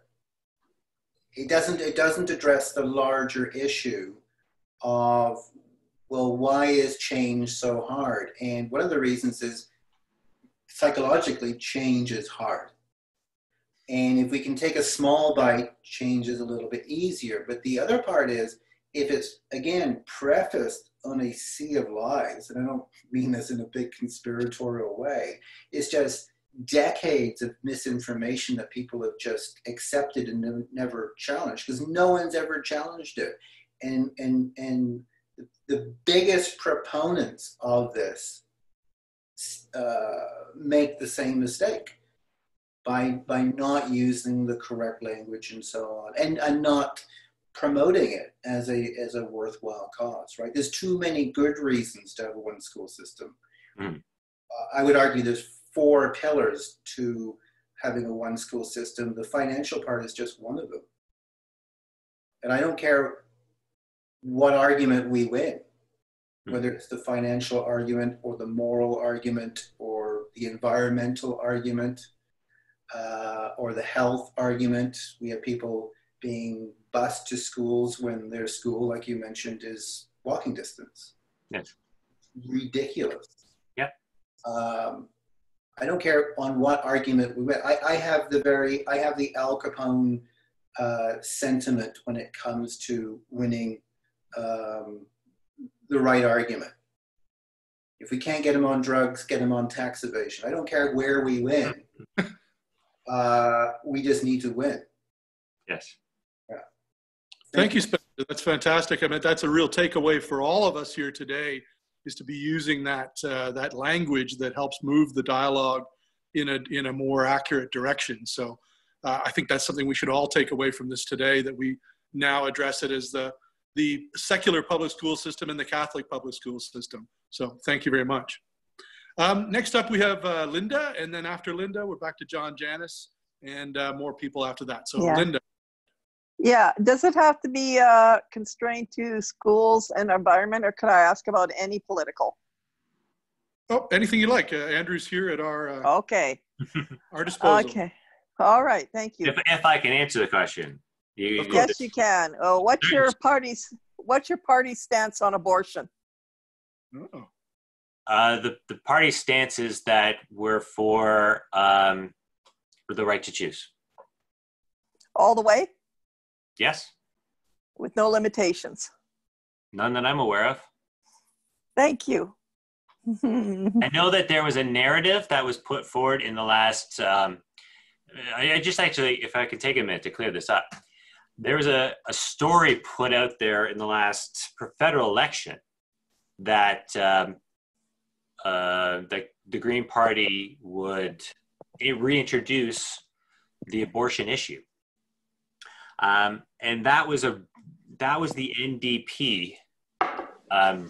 it doesn't it doesn't address the larger issue of, well, why is change so hard? And one of the reasons is psychologically change is hard. And if we can take a small bite, change is a little bit easier. But the other part is, if it's, again, prefaced on a sea of lies, and I don't mean this in a big conspiratorial way, it's just decades of misinformation that people have just accepted and never challenged, because no one's ever challenged it. And, and, and the biggest proponents of this uh, make the same mistake by, by not using the correct language and so on, and, and not promoting it as a as a worthwhile cause, right? There's too many good reasons to have a one school system. Mm. Uh, I would argue there's four pillars to having a one school system. The financial part is just one of them. And I don't care what argument we win, mm. whether it's the financial argument or the moral argument or the environmental argument uh, or the health argument. We have people being bused to schools when their school, like you mentioned, is walking distance. Yes. Ridiculous. Yeah. Um, I don't care on what argument we win. I, I have the very, I have the Al Capone uh, sentiment when it comes to winning um, the right argument. If we can't get him on drugs, get him on tax evasion. I don't care where we win. uh, we just need to win. Yes. Thank you, Spencer. That's fantastic. I mean, that's a real takeaway for all of us here today, is to be using that uh, that language that helps move the dialogue in a in a more accurate direction. So uh, I think that's something we should all take away from this today, that we now address it as the the secular public school system and the Catholic public school system. So thank you very much. Um, next up, we have uh, Linda, and then after Linda, we're back to John Janis and uh, more people after that. So yeah. Linda. Yeah, does it have to be uh, constrained to schools and environment, or could I ask about any political? Oh, anything you like. Uh, Andrew's here at our uh, okay. our disposal. Okay, all right, thank you. If, if I can answer the question, you, yes, you can. Oh, what's your party's what's your party's stance on abortion? Uh-oh. Uh, the the party stance is that we're for um, for the right to choose. All the way. Yes. With no limitations. None that I'm aware of. Thank you. I know that there was a narrative that was put forward in the last, um, I, I just actually, if I could take a minute to clear this up. There was a, a story put out there in the last federal election that um, uh, the, the Green Party would reintroduce the abortion issue. Um, and that was a that was the N D P um,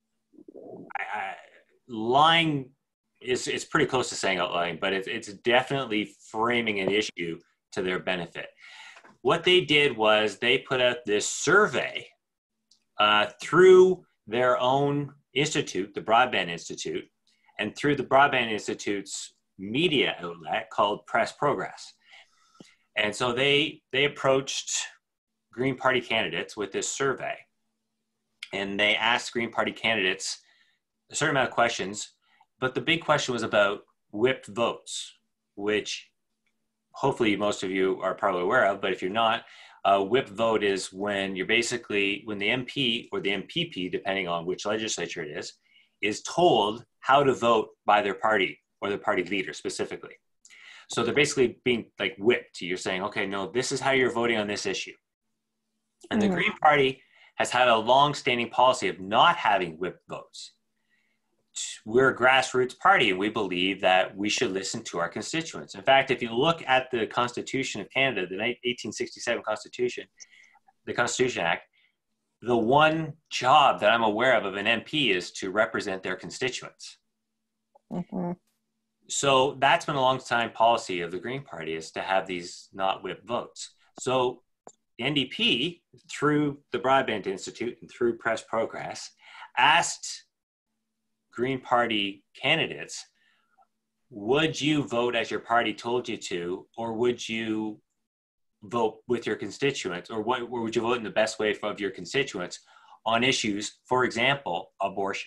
I, I, lying is it's pretty close to saying outlying, but it's it's definitely framing an issue to their benefit. What they did was they put out this survey uh, through their own institute, the Broadband Institute, and through the Broadband Institute's media outlet called Press Progress. And so they they approached Green Party candidates with this survey, and they asked Green Party candidates a certain amount of questions, but the big question was about whipped votes, which hopefully most of you are probably aware of, but if you're not, a whipped vote is when you're basically, when the M P or the M P P, depending on which legislature it is, is told how to vote by their party or their party leader specifically. So they're basically being like whipped. You're saying, okay, no, this is how you're voting on this issue. And the Green Party has had a long-standing policy of not having whipped votes. We're a grassroots party, and we believe that we should listen to our constituents. In fact, if you look at the Constitution of Canada, the eighteen sixty-seven Constitution, the Constitution Act, the one job that I'm aware of of an M P is to represent their constituents. Mm-hmm. So that's been a long time policy of the Green Party, is to have these not whipped votes. So the N D P, through the Broadband Institute and through Press Progress, asked Green Party candidates, would you vote as your party told you to, or would you vote with your constituents, or what, or would you vote in the best way of your constituents on issues, for example, abortion?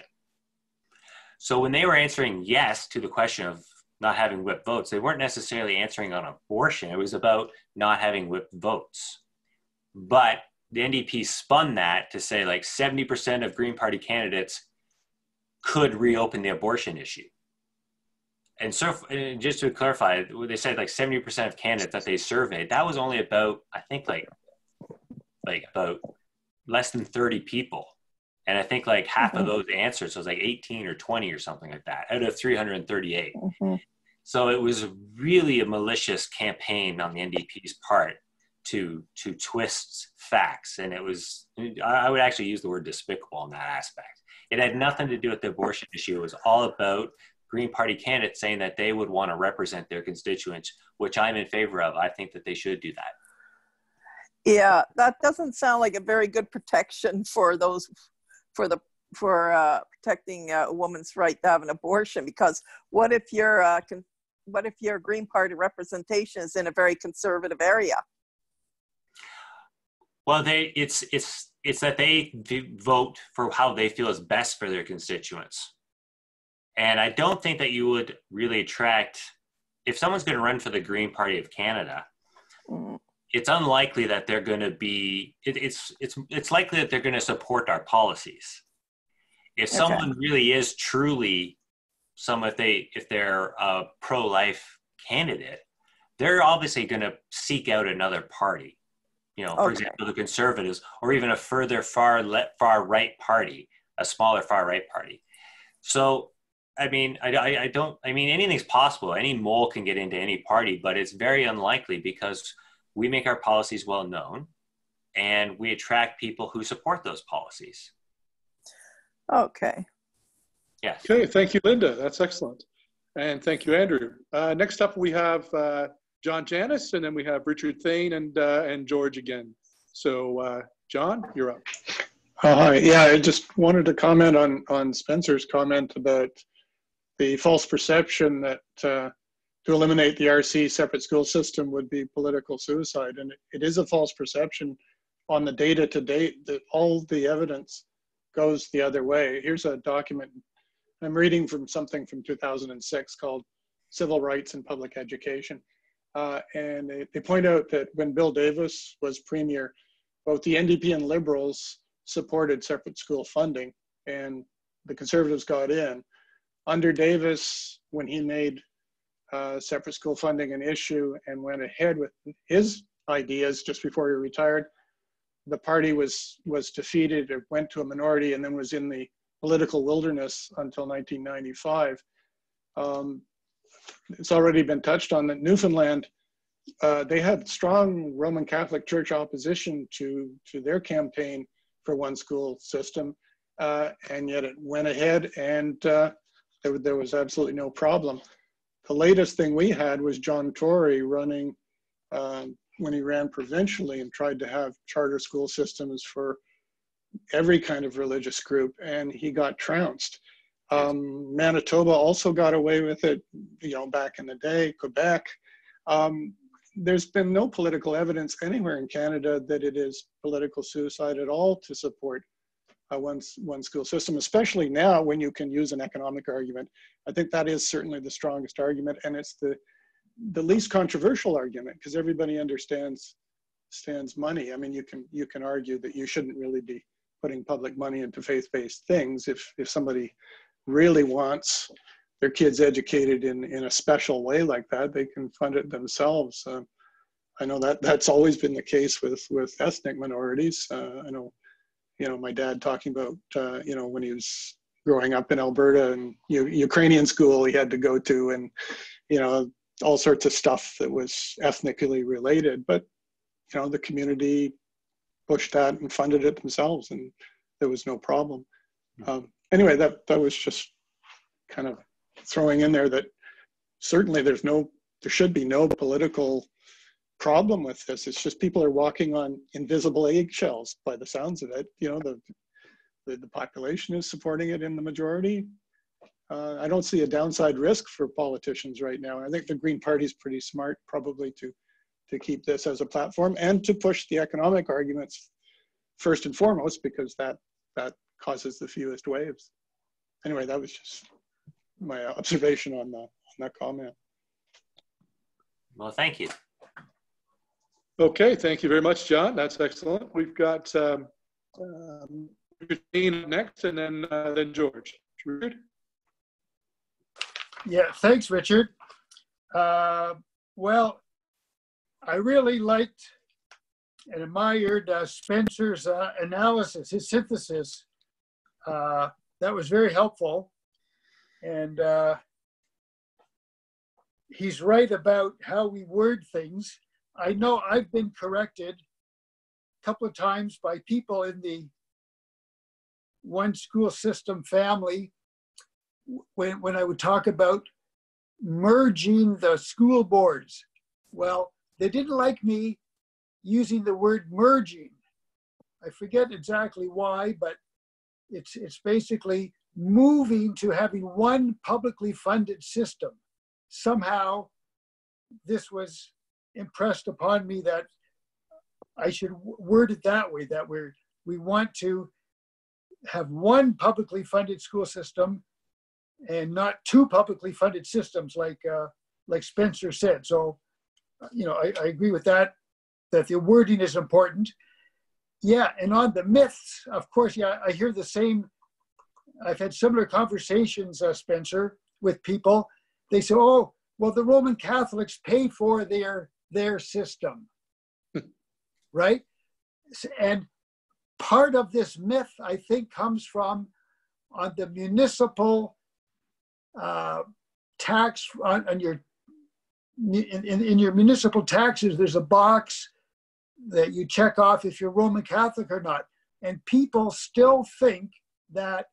So when they were answering yes to the question of not having whipped votes, they weren't necessarily answering on abortion. It was about not having whipped votes. But the N D P spun that to say like seventy percent of Green Party candidates could reopen the abortion issue. And so, and just to clarify, they said like seventy percent of candidates that they surveyed, that was only about, I think like, like about less than thirty people. And I think like half mm-hmm. of those answers was like eighteen or twenty or something like that out of three hundred thirty-eight. Mm-hmm. So it was really a malicious campaign on the N D P's part to, to twist facts. And it was, I would actually use the word despicable in that aspect. It had nothing to do with the abortion issue. It was all about Green Party candidates saying that they would want to represent their constituents, which I'm in favor of. I think that they should do that. Yeah, that doesn't sound like a very good protection for those, for the, for uh, protecting a woman's right to have an abortion. Because what if your, uh, con- what if your Green Party representation is in a very conservative area? Well, they, it's, it's, it's that they vote for how they feel is best for their constituents. And I don't think that you would really attract, if someone's going to run for the Green Party of Canada, mm. it's unlikely that they're going to be, it, it's, it's, it's likely that they're going to support our policies. If okay. someone really is truly some, if they, if they're a pro-life candidate, they're obviously going to seek out another party. You know, for okay. example, the Conservatives, or even a further far le- far right party, a smaller far right party. So, I mean, I, I, I don't, I mean, anything's possible. Any mole can get into any party, but it's very unlikely because we make our policies well known and we attract people who support those policies. Okay. Yes. Okay, thank you, Linda. That's excellent. And thank you, Andrew. Uh, next up, we have uh, John Janis, and then we have Richard Thane and uh, and George again. So, uh, John, you're up. Uh, yeah, I just wanted to comment on on Spencer's comment about the false perception that uh, to eliminate the R C separate school system would be political suicide, and it, it is a false perception on the data to date that all the evidence goes the other way. Here's a document I'm reading from something from two thousand six called Civil Rights in Public Education. Uh, and they, they point out that when Bill Davis was premier, both the N D P and Liberals supported separate school funding, and the Conservatives got in. Under Davis, when he made uh, separate school funding an issue and went ahead with his ideas just before he retired, the party was, was defeated, it went to a minority, and then was in the political wilderness until nineteen ninety-five. Um, it's already been touched on that Newfoundland uh, they had strong Roman Catholic Church opposition to, to their campaign for one school system, uh, and yet it went ahead, and uh, there, there was absolutely no problem. The latest thing we had was John Tory running, uh, when he ran provincially and tried to have charter school systems for every kind of religious group, and he got trounced. Um, Manitoba also got away with it, you know, back in the day, Quebec. Um, there's been no political evidence anywhere in Canada that it is political suicide at all to support a one, one school system, especially now when you can use an economic argument. I think that is certainly the strongest argument, and it's the, the least controversial argument, because everybody understands stands money. I mean, you can, you can argue that you shouldn't really be putting public money into faith-based things. If, if somebody really wants their kids educated in, in a special way like that, they can fund it themselves. Uh, I know that that's always been the case with, with ethnic minorities. Uh, I know, you know, my dad talking about, uh, you know, when he was growing up in Alberta and U Ukrainian school he had to go to, and, you know, all sorts of stuff that was ethnically related, but, you know, the community pushed that and funded it themselves, and there was no problem. Um, anyway, that, that was just kind of throwing in there that certainly there's no, there should be no political problem with this. It's just people are walking on invisible eggshells by the sounds of it. You know, the, the, the population is supporting it in the majority. Uh, I don't see a downside risk for politicians right now. I think the Green Party is pretty smart probably to, to keep this as a platform and to push the economic arguments first and foremost, because that, that causes the fewest waves. Anyway, that was just my observation on, the, on that comment. Well, thank you. Okay, thank you very much, John. That's excellent. We've got um, um, Richard next, and then uh, then George. Richard? Yeah, thanks, Richard. Uh, well, I really liked and admired uh, Spencer's uh, analysis, his synthesis. Uh, that was very helpful. And uh, he's right about how we word things. I know I've been corrected a couple of times by people in the one school system family when, when I would talk about merging the school boards. Well, they didn't like me using the word merging. I forget exactly why, but it's, it's basically moving to having one publicly funded system. Somehow this was impressed upon me that I should word it that way, that we're, we want to have one publicly funded school system and not two publicly funded systems like, uh, like Spencer said. So, you know, I, I agree with that, that the wording is important. Yeah, and on the myths, of course, yeah, I hear the same. I've had similar conversations, uh, Spencer, with people. They say, oh, well, the Roman Catholics pay for their, their system, right? And part of this myth, I think, comes from on the municipal uh, tax, on, on your, in, in, in your municipal taxes, there's a box that you check off if you're Roman Catholic or not. And people still think that,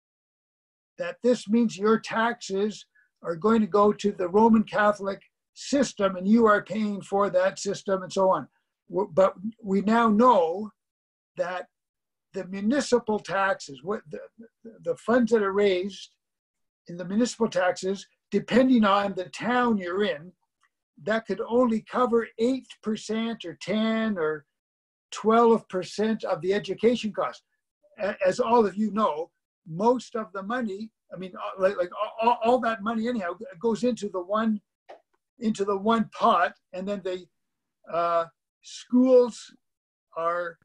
that this means your taxes are going to go to the Roman Catholic system and you are paying for that system and so on. But we now know that the municipal taxes, what the, the funds that are raised in the municipal taxes, depending on the town you're in, that could only cover eight percent or ten or twelve percent of the education cost. As all of you know, most of the money, I mean, like, like all, all that money anyhow goes into the one, into the one pot, and then the uh, schools are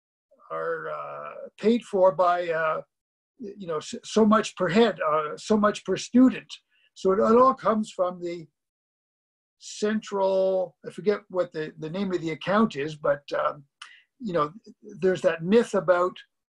are uh, paid for by uh, you know so much per head, uh, so much per student. So it, it all comes from the central, I forget what the, the name of the account is, but um, you know, there's that myth about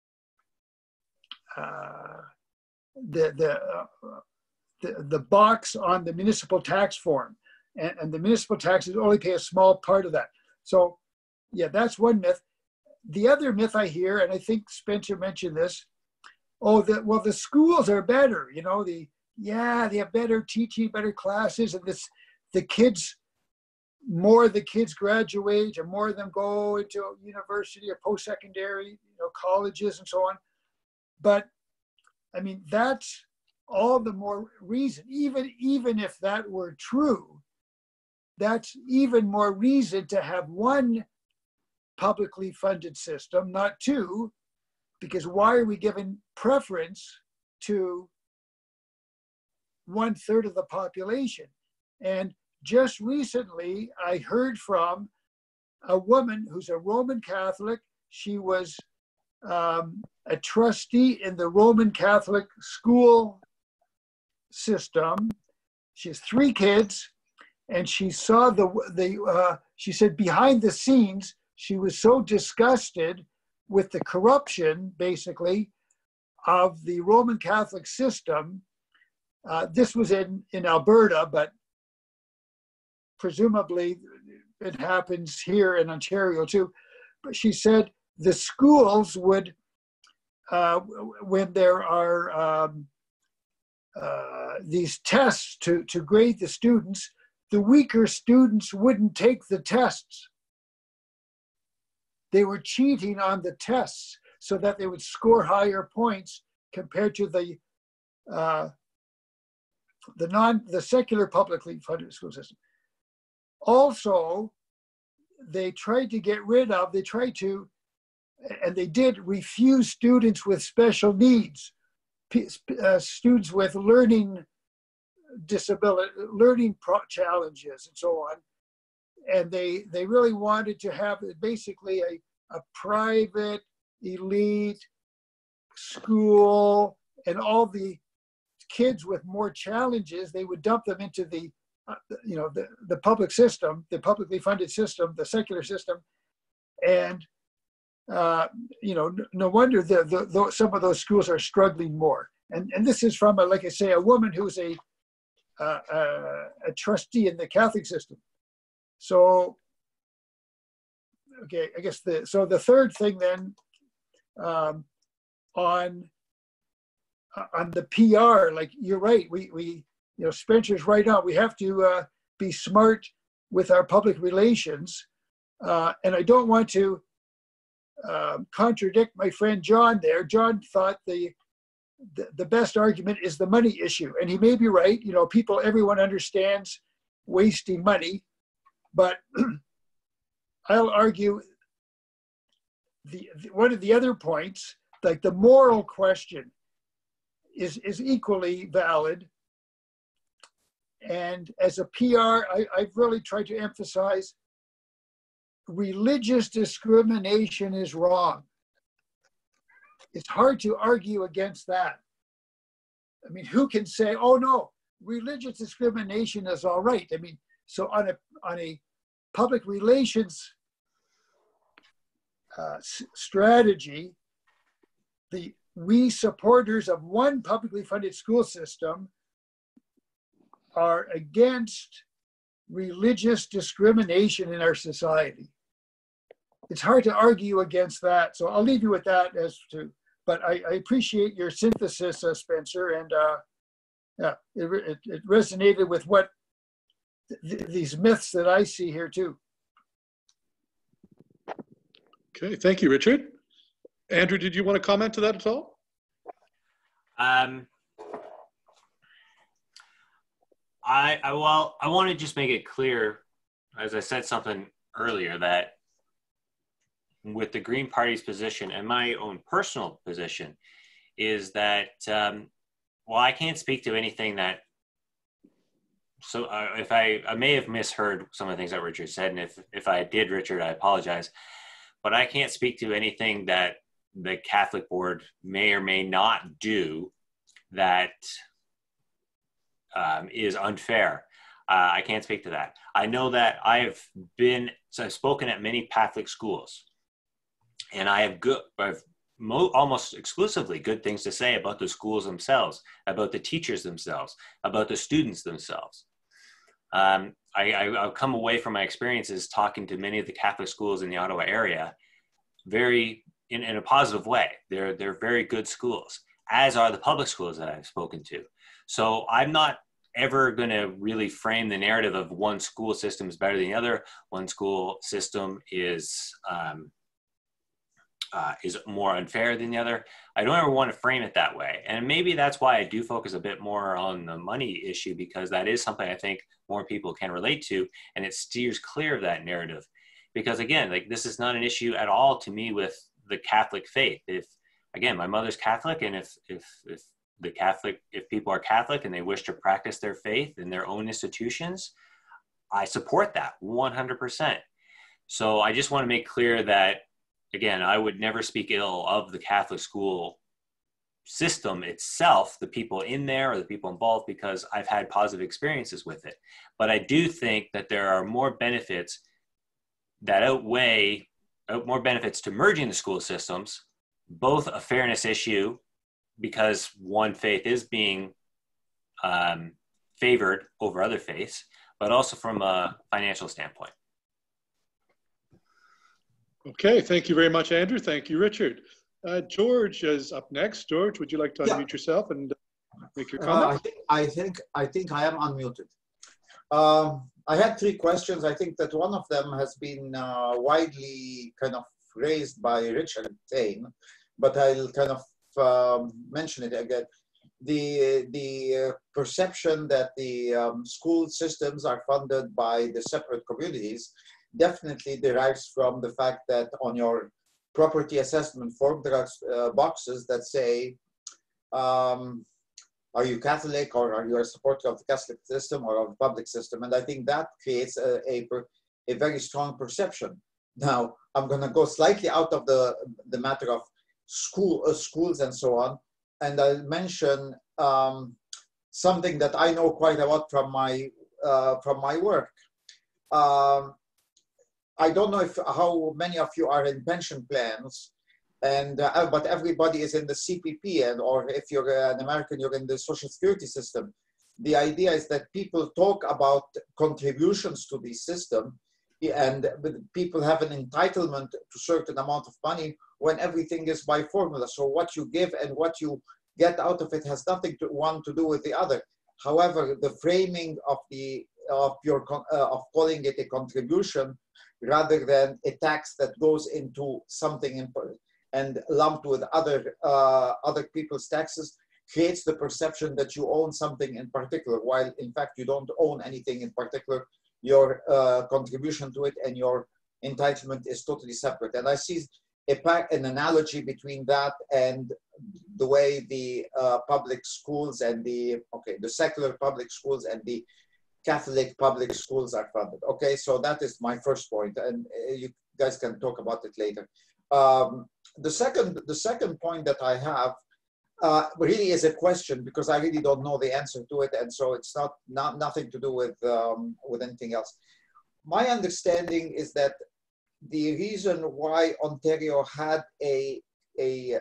uh, the, the, uh, the, the box on the municipal tax form. and, and the municipal taxes only pay a small part of that. So yeah, that's one myth. The other myth I hear, and I think Spencer mentioned this, oh, the, well, the schools are better, you know, the, yeah, they have better teaching, better classes, and this, the kids, more the kids graduate, and more of them go into university or post-secondary, you know, colleges and so on. But I mean, that's all the more reason, even, even if that were true, that's even more reason to have one publicly funded system, not two, because why are we giving preference to one third of the population? And just recently, I heard from a woman who's a Roman Catholic. She was um, a trustee in the Roman Catholic school system. She has three kids, and she saw the, the uh, she said behind the scenes, she was so disgusted with the corruption, basically, of the Roman Catholic system. Uh, this was in, in Alberta, but presumably it happens here in Ontario too. But she said the schools would, uh, when there are um, uh, these tests to, to grade the students, the weaker students wouldn't take the tests. They were cheating on the tests so that they would score higher points compared to the uh, the non the secular publicly funded school system. Also, they tried to get rid of, they tried to, and they did refuse students with special needs, uh, students with learning disability, learning pro challenges and so on. And they, they really wanted to have basically a, a private, elite school, and all the kids with more challenges, they would dump them into the, uh, you know, the, the public system, the publicly funded system, the secular system. And, uh, you know, no wonder the, the, the, some of those schools are struggling more. And, and this is from, a, like I say, a woman who's a, uh, uh, a trustee in the Catholic system. So, okay, I guess the, so the third thing then, um, on, on the P R, like you're right, we, we, you know, Spencer's right on, we have to uh, be smart with our public relations. Uh, and I don't want to uh, contradict my friend John there. John thought the, the, the best argument is the money issue. And he may be right, you know, people, everyone understands wasting money. But I'll argue the, the one of the other points, like the moral question, is is equally valid. And as a P R, I, I've really tried to emphasize religious discrimination is wrong. It's hard to argue against that. I mean, who can say, oh no, religious discrimination is all right? I mean, so on a on a public relations uh, strategy, the we supporters of one publicly funded school system are against religious discrimination in our society. It's hard to argue against that, so I'll leave you with that as to. But I, I appreciate your synthesis, uh, Spencer, and uh, yeah, it, it, it resonated with what th these myths that I see here too. Okay, thank you, Richard. Andrew, did you want to comment to that at all? Um, I, I well, I want to just make it clear, as I said something earlier, that with the Green Party's position and my own personal position is that, um, well, I can't speak to anything that, so uh, if I, I may have misheard some of the things that Richard said, and if, if I did, Richard, I apologize, but I can't speak to anything that the Catholic Board may or may not do that um, is unfair. Uh, I can't speak to that. I know that I've been, so I've spoken at many Catholic schools, and I have good, I've mo almost exclusively good things to say about the schools themselves, about the teachers themselves, about the students themselves. Um, I, I, I've come away from my experiences talking to many of the Catholic schools in the Ottawa area very in, in a positive way. They're, they're very good schools, as are the public schools that I've spoken to. So I'm not ever going to really frame the narrative of one school system is better than the other. One school system is, um, uh, is more unfair than the other. I don't ever want to frame it that way. And maybe that's why I do focus a bit more on the money issue, because that is something I think more people can relate to, and it steers clear of that narrative. Because again, like, this is not an issue at all to me with the Catholic faith. If, again, my mother's Catholic, and if, if, if the Catholic, if people are Catholic and they wish to practice their faith in their own institutions, I support that one hundred percent. So I just want to make clear that, again, I would never speak ill of the Catholic school system itself, the people in there or the people involved, because I've had positive experiences with it. But I do think that there are more benefits that outweigh, out more benefits to merging the school systems, both a fairness issue, because one faith is being um, favored over other faiths, but also from a financial standpoint. Okay, thank you very much, Andrew. Thank you, Richard. Uh, George is up next. George, would you like to unmute yeah. yourself and make your comment? Uh, I, think, I think I think I am unmuted. Um, I had three questions. I think that one of them has been uh, widely kind of raised by Richard Tain, but I'll kind of um, mention it again. The, the uh, perception that the um, school systems are funded by the separate communities definitely derives from the fact that on your property assessment form, there are uh, boxes that say, um, are you Catholic, or are you a supporter of the Catholic system or of the public system? And I think that creates a, a, a very strong perception. Now, I'm gonna go slightly out of the, the matter of school, uh, schools and so on, and I'll mention um, something that I know quite a lot from my, uh, from my work. Um, I don't know if how many of you are in pension plans, and uh, but everybody is in the C P P, and or if you're an American, you're in the Social Security system. The idea is that people talk about contributions to the system, and people have an entitlement to a certain amount of money when everything is by formula. So what you give and what you get out of it has nothing to one to do with the other. However, the framing of the of your uh, of calling it a contribution rather than a tax that goes into something important and lumped with other uh, other people's taxes creates the perception that you own something in particular, while in fact you don't own anything in particular. Your uh, contribution to it and your entitlement is totally separate. And I see a pack, an analogy between that and the way the uh, public schools and the, okay, the secular public schools and the Catholic public schools are funded. Okay, so that is my first point, and you guys can talk about it later. Um, the second, the second point that I have uh, really is a question, because I really don't know the answer to it, and so it's not not nothing to do with um, with anything else. My understanding is that the reason why Ontario had a a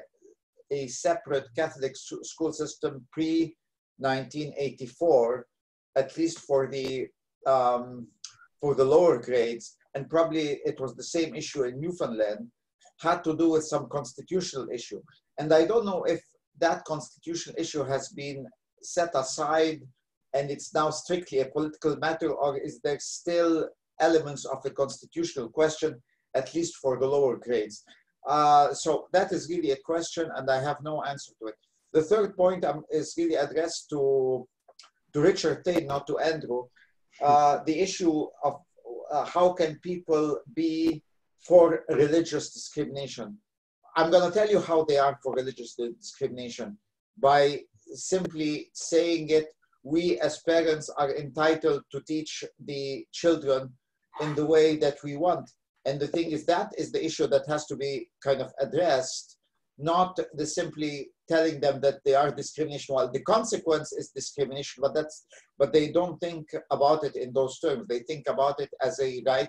a separate Catholic school system pre nineteen eighty-four, at least for the um, for the lower grades, and probably it was the same issue in Newfoundland, had to do with some constitutional issue. And I don't know if that constitutional issue has been set aside and it's now strictly a political matter, or is there still elements of a constitutional question, at least for the lower grades? Uh, so that is really a question, and I have no answer to it. The third point um, is really addressed to to Richard Tain, not to Andrew, uh, the issue of uh, how can people be for religious discrimination. I'm gonna tell you how they are for religious discrimination by simply saying it, we as parents are entitled to teach the children in the way that we want. And the thing is, that is the issue that has to be kind of addressed, not the simply telling them that they are discrimination. Well, the consequence is discrimination, but that's but they don't think about it in those terms. They think about it as a right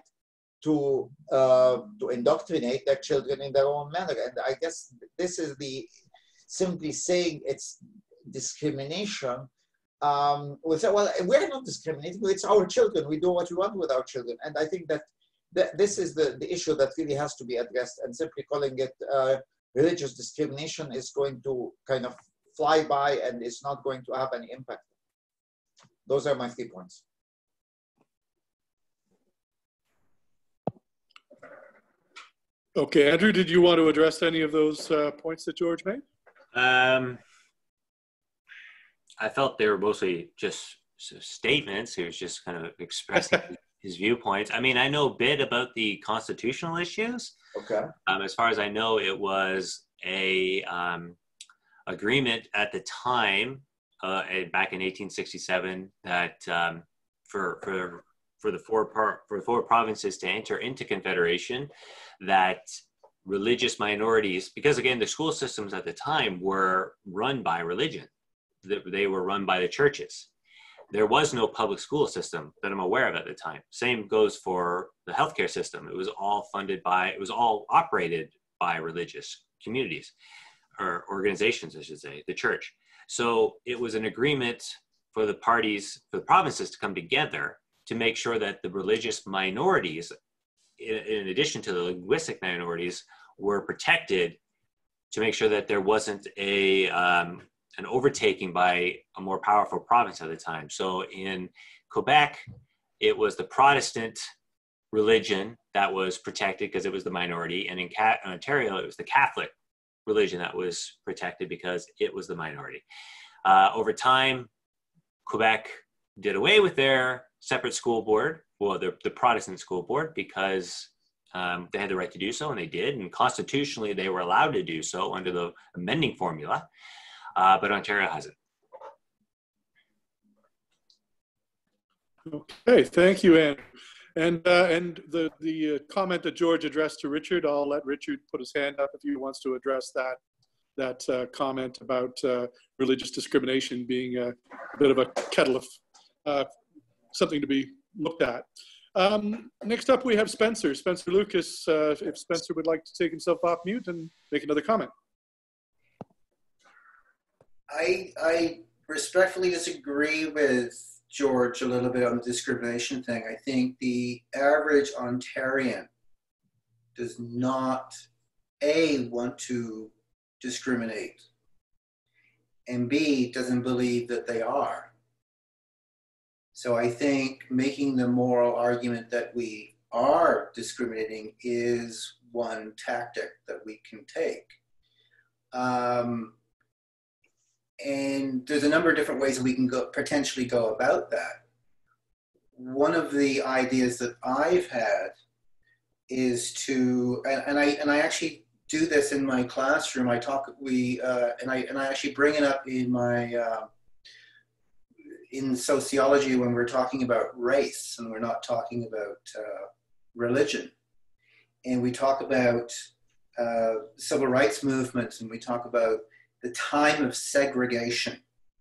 to uh, to indoctrinate their children in their own manner. And I guess this is the simply saying it's discrimination um, will say, well, we're not discriminating, it's our children, we do what we want with our children. And I think that, that this is the, the issue that really has to be addressed, and simply calling it uh, religious discrimination is going to kind of fly by and is not going to have any impact. Those are my three points. Okay, Andrew, did you want to address any of those uh, points that George made? Um, I felt they were mostly just statements. He was just kind of expressing his viewpoints. I mean, I know a bit about the constitutional issues. Okay. Um, as far as I know, it was a um, agreement at the time, uh, back in eighteen sixty-seven, that um, for for for the four par for four provinces to enter into confederation, that religious minorities, because again, the school systems at the time were run by religion. They were run by the churches. There was no public school system that I'm aware of at the time. Same goes for the healthcare system. It was all funded by, it was all operated by religious communities or organizations, I should say, the church. So it was an agreement for the parties, for the provinces to come together to make sure that the religious minorities, in, in addition to the linguistic minorities, were protected, to make sure that there wasn't a um, an overtaking by a more powerful province at the time. So in Quebec, it was the Protestant religion that was protected because it was the minority, and in, Ca in Ontario, it was the Catholic religion that was protected because it was the minority. Uh, over time, Quebec did away with their separate school board, well, the, the Protestant school board, because um, they had the right to do so, and they did, and constitutionally they were allowed to do so under the amending formula, uh, but Ontario hasn't. Okay, thank you, Andrew. And, uh, and the, the uh, comment that George addressed to Richard, I'll let Richard put his hand up if he wants to address that, that uh, comment about uh, religious discrimination being a, a bit of a kettle of uh, something to be looked at. Um, next up, we have Spencer. Spencer Lucas, uh, if Spencer would like to take himself off mute and make another comment. I, I respectfully disagree with George a little bit on the discrimination thing. I think the average Ontarian does not, A, want to discriminate, and B, doesn't believe that they are. So I think making the moral argument that we are discriminating is one tactic that we can take. Um, and there's a number of different ways that we can go, potentially go about that. One of the ideas that I've had is to, and, and I and I actually do this in my classroom. I talk, we, uh, and I and I actually bring it up in my. Uh, in sociology when we're talking about race and we're not talking about uh, religion. And we talk about uh, civil rights movements, and we talk about the time of segregation.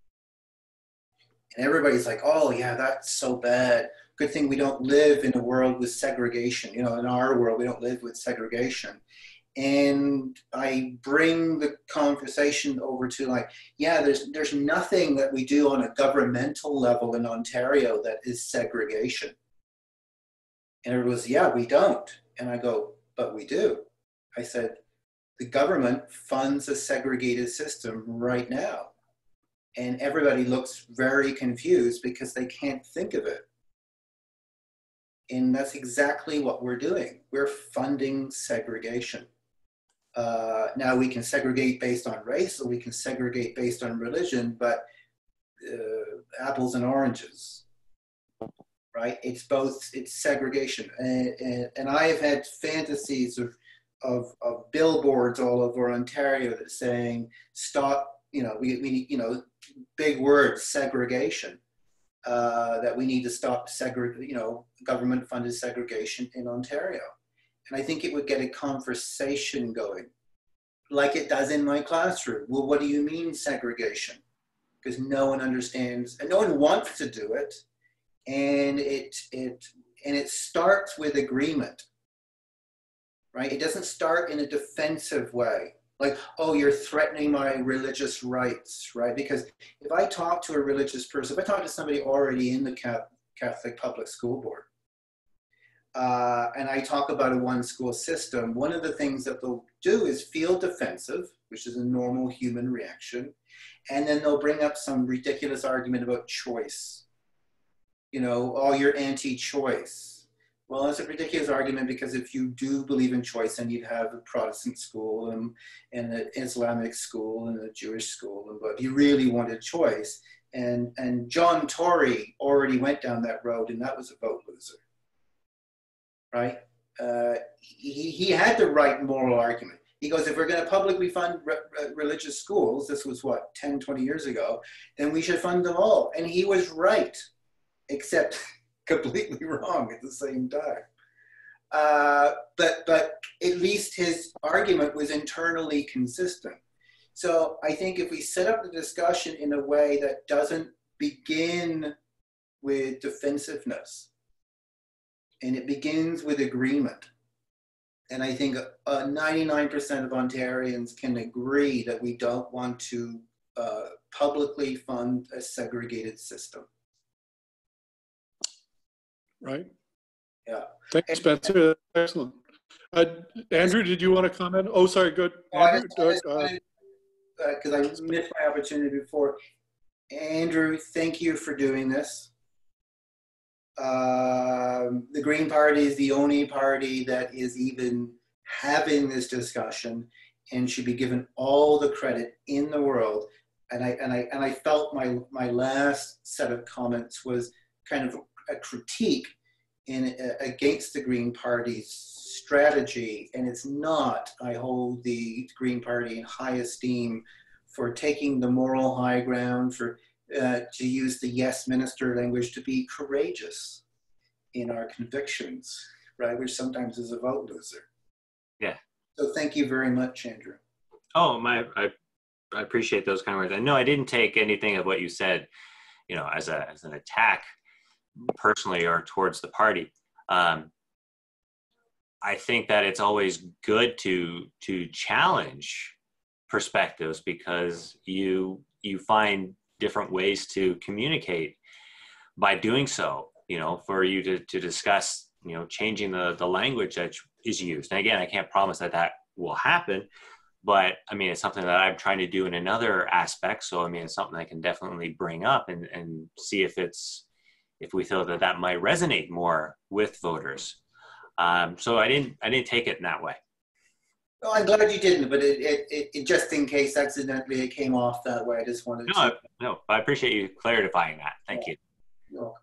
And everybody's like, oh yeah, that's so bad. Good thing we don't live in a world with segregation. You know, in our world, we don't live with segregation. And I bring the conversation over to like, yeah, there's, there's nothing that we do on a governmental level in Ontario that is segregation. And it was, yeah, we don't. And I go, but we do. I said, the government funds a segregated system right now. And everybody looks very confused because they can't think of it. And that's exactly what we're doing. We're funding segregation. Uh, now we can segregate based on race, or we can segregate based on religion, but uh, apples and oranges, right? It's both, it's segregation. And, and, and I have had fantasies of, of, of billboards all over Ontario that saying, stop, you know, we, we you know, big words, segregation, uh, that we need to stop segregation, you know, government funded segregation in Ontario. And I think it would get a conversation going, like it does in my classroom. Well, what do you mean segregation? Because no one understands, and no one wants to do it. And it, it, and it starts with agreement, right? It doesn't start in a defensive way. Like, oh, you're threatening my religious rights, right? Because if I talk to a religious person, if I talk to somebody already in the Catholic Public School Board, uh, and I talk about a one school system, one of the things that they'll do is feel defensive, which is a normal human reaction. And then they'll bring up some ridiculous argument about choice. You know, oh, you're anti-choice. Well, that's a ridiculous argument, because if you do believe in choice, then you'd have a Protestant school and, and an Islamic school and a Jewish school. And, but if you really wanted choice, and, and John Tory already went down that road, and that was a vote loser, right? Uh, he, he had the right moral argument. He goes, if we're going to publicly fund re religious schools, this was what, ten, twenty years ago, then we should fund them all. And he was right, except completely wrong at the same time. Uh, but, but at least his argument was internally consistent. So I think if we set up the discussion in a way that doesn't begin with defensiveness, and it begins with agreement, and I think ninety-nine percent of Ontarians can agree that we don't want to uh, publicly fund a segregated system. Right. Yeah. Thank you, Spencer. Excellent. Uh, Andrew, did you want to comment? Oh, sorry. Good. Andrew, because uh, uh, I missed my opportunity before. Andrew, thank you for doing this. Um, the Green Party is the only party that is even having this discussion, and should be given all the credit in the world. And I and I and I felt my my last set of comments was kind of a critique in uh, against the Green Party's strategy, and it's not. I hold the Green Party in high esteem for taking the moral high ground, for uh, to use the yes minister language, to be courageous in our convictions, right? Which sometimes is a vote loser. Yeah. So thank you very much, Andrew. Oh, my, I, I appreciate those kind of words. And no, I didn't take anything of what you said, you know, as a as an attack personally or towards the party. Um, I think that it's always good to to challenge perspectives, because you you find different ways to communicate by doing so, you know, for you to, to discuss, you know, changing the, the language that is used. And again, I can't promise that that will happen, but I mean, it's something that I'm trying to do in another aspect. So, I mean, it's something I can definitely bring up and, and see if it's, if we feel that that might resonate more with voters. Um, so I didn't, I didn't take it in that way. No, I'm glad you didn't, but it, it, it just in case accidentally it came off that way, I just wanted no, to. No, I appreciate you clarifying that. Thank yeah. you. You're welcome.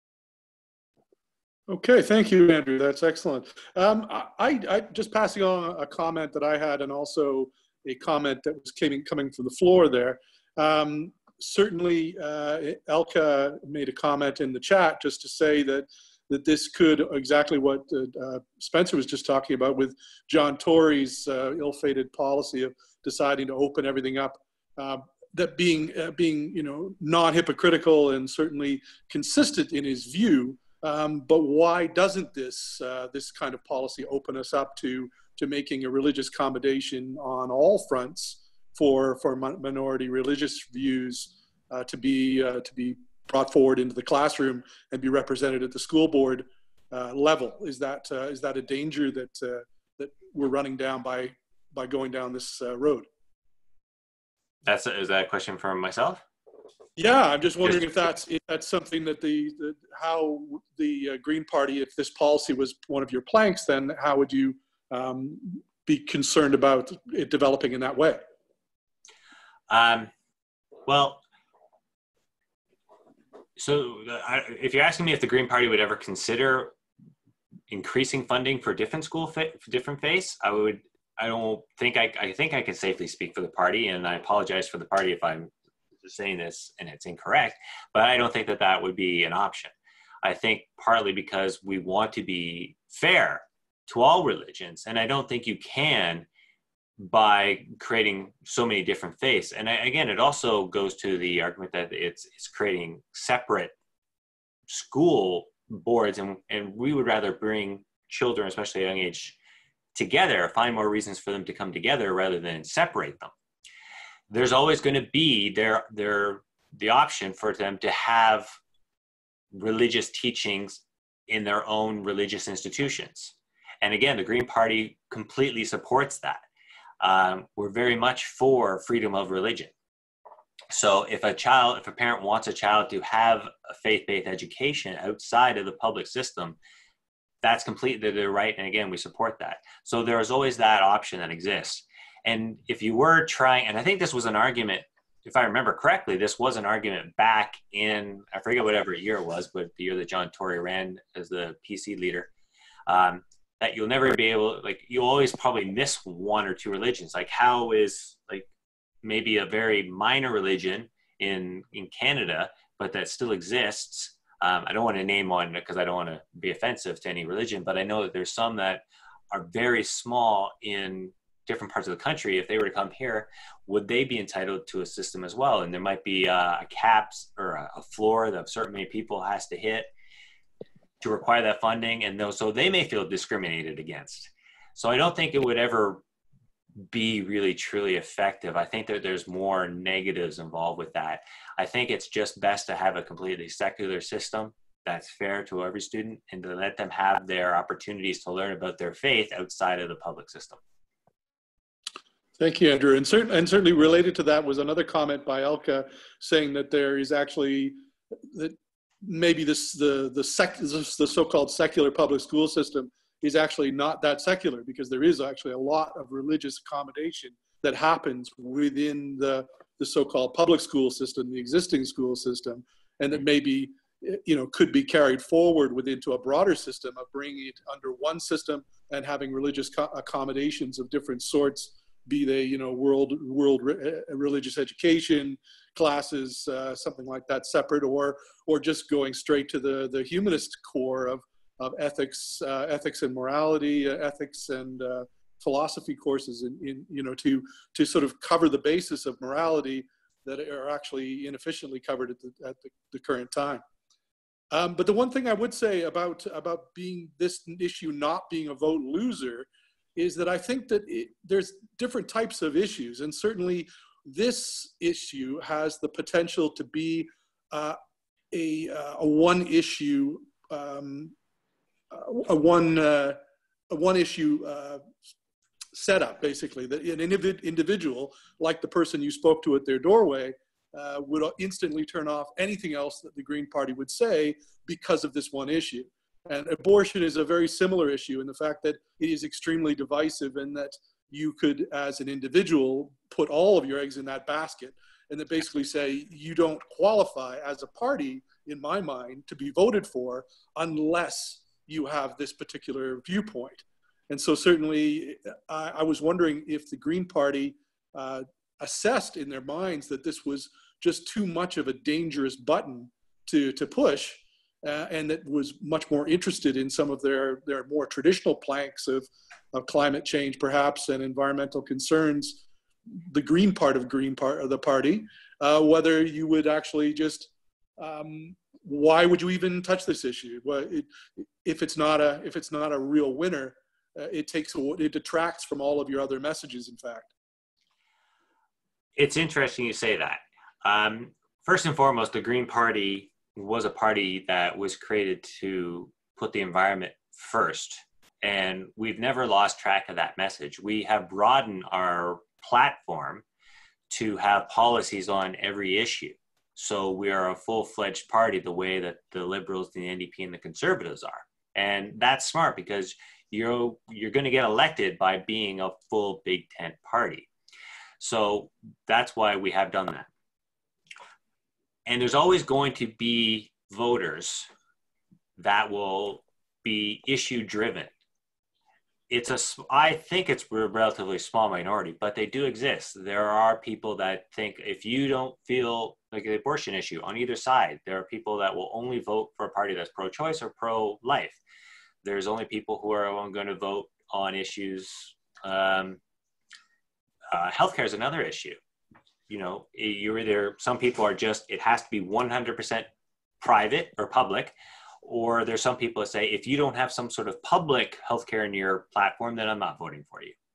Okay, thank you, Andrew. That's excellent. Um, I, I just passing on a comment that I had, and also a comment that was coming coming from the floor there. Um, certainly, uh, Elka made a comment in the chat just to say that that this could, exactly what uh, Spencer was just talking about with John Tory's uh, ill-fated policy of deciding to open everything up, uh, that being, uh, being you know, non-hypocritical and certainly consistent in his view. Um, but why doesn't this, uh, this kind of policy open us up to, to making a religious accommodation on all fronts for, for minority religious views uh, to be, uh, to be brought forward into the classroom and be represented at the school board uh, level? Is that uh, is that a danger that uh, that we're running down by by going down this uh, road? That's a, is that a question for myself? Yeah, I'm just wondering if that's if that's something that the, the how the uh, Green Party, if this policy was one of your planks, then how would you um, be concerned about it developing in that way? Um, well. So uh, if you're asking me if the Green Party would ever consider increasing funding for different school, fa for different faiths, I would, I don't think I, I think I can safely speak for the party, and I apologize for the party if I'm saying this and it's incorrect, but I don't think that that would be an option. I think partly because we want to be fair to all religions, and I don't think you can by creating so many different faiths. And I, again, it also goes to the argument that it's it's creating separate school boards, and, and we would rather bring children, especially at a young age, together, find more reasons for them to come together rather than separate them. There's always going to be there, there, the option for them to have religious teachings in their own religious institutions. And again, the Green Party completely supports that. Um, we're very much for freedom of religion. So if a child, if a parent wants a child to have a faith-based education outside of the public system, that's completely their right. And again, we support that. So there is always that option that exists. And if you were trying, and I think this was an argument, if I remember correctly, this was an argument back in, I forget whatever year it was, but the year that John Tory ran as the P C leader, um, that you'll never be able, like, you'll always probably miss one or two religions. Like, how is, like, maybe a very minor religion in, in Canada, but that still exists. Um, I don't want to name one because I don't want to be offensive to any religion, but I know that there's some that are very small in different parts of the country. If they were to come here, would they be entitled to a system as well? And there might be uh, a caps or a, a floor that a certain many people has to hit to require that funding. And those, so they may feel discriminated against. So I don't think it would ever be really truly effective. I think that there's more negatives involved with that. I think it's just best to have a completely secular system that's fair to every student and to let them have their opportunities to learn about their faith outside of the public system. Thank you, Andrew. And, cert and certainly related to that was another comment by Elka saying that there is actually, that maybe this, the, the, sec the so-called secular public school system is actually not that secular, because there is actually a lot of religious accommodation that happens within the, the so-called public school system, the existing school system, and that maybe, you know, could be carried forward within to a broader system of bringing it under one system and having religious accommodations of different sorts, be they, you know, world world re religious education classes, uh, something like that, separate, or or just going straight to the the humanist core of of ethics, uh, ethics and morality, uh, ethics and uh, philosophy courses, in, in you know to to sort of cover the basis of morality that are actually inefficiently covered at the at the, the current time. Um, but the one thing I would say about about being this issue not being a vote loser is that I think that it, there's different types of issues, and certainly this issue has the potential to be uh, a, uh, a one issue, um, a one uh, a one issue uh, setup, basically. That an individ individual, like the person you spoke to at their doorway, uh, would instantly turn off anything else that the Green Party would say because of this one issue. And abortion is a very similar issue in the fact that it is extremely divisive, and that you could, as an individual, put all of your eggs in that basket, and that basically say you don't qualify as a party, in my mind, to be voted for unless you have this particular viewpoint. And so certainly I, I was wondering if the Green Party uh, assessed in their minds that this was just too much of a dangerous button to, to push, Uh, and that was much more interested in some of their, their more traditional planks of, of climate change, perhaps, and environmental concerns, the green part of green part of the party, uh, whether you would actually just, um, why would you even touch this issue? Well, it, if it's not a, if it's not a real winner, uh, it takes, it detracts from all of your other messages, in fact. It's interesting you say that. Um, first and foremost, the Green Party was a party that was created to put the environment first. And we've never lost track of that message. We have broadened our platform to have policies on every issue. So we are a full-fledged party the way that the Liberals, the N D P, and the Conservatives are. And that's smart, because you're, you're going to get elected by being a full Big Tent party. So that's why we have done that. And there's always going to be voters that will be issue driven. It's a, I think it's a relatively small minority, but they do exist. There are people that think if you don't feel like the abortion issue on either side, there are people that will only vote for a party that's pro-choice or pro-life. There's only people who are going to vote on issues. Um, uh, healthcare is another issue. You know, you're either, some people are just, it has to be one hundred percent private or public, Or there's some people that say, if you don't have some sort of public healthcare in your platform, then I'm not voting for you.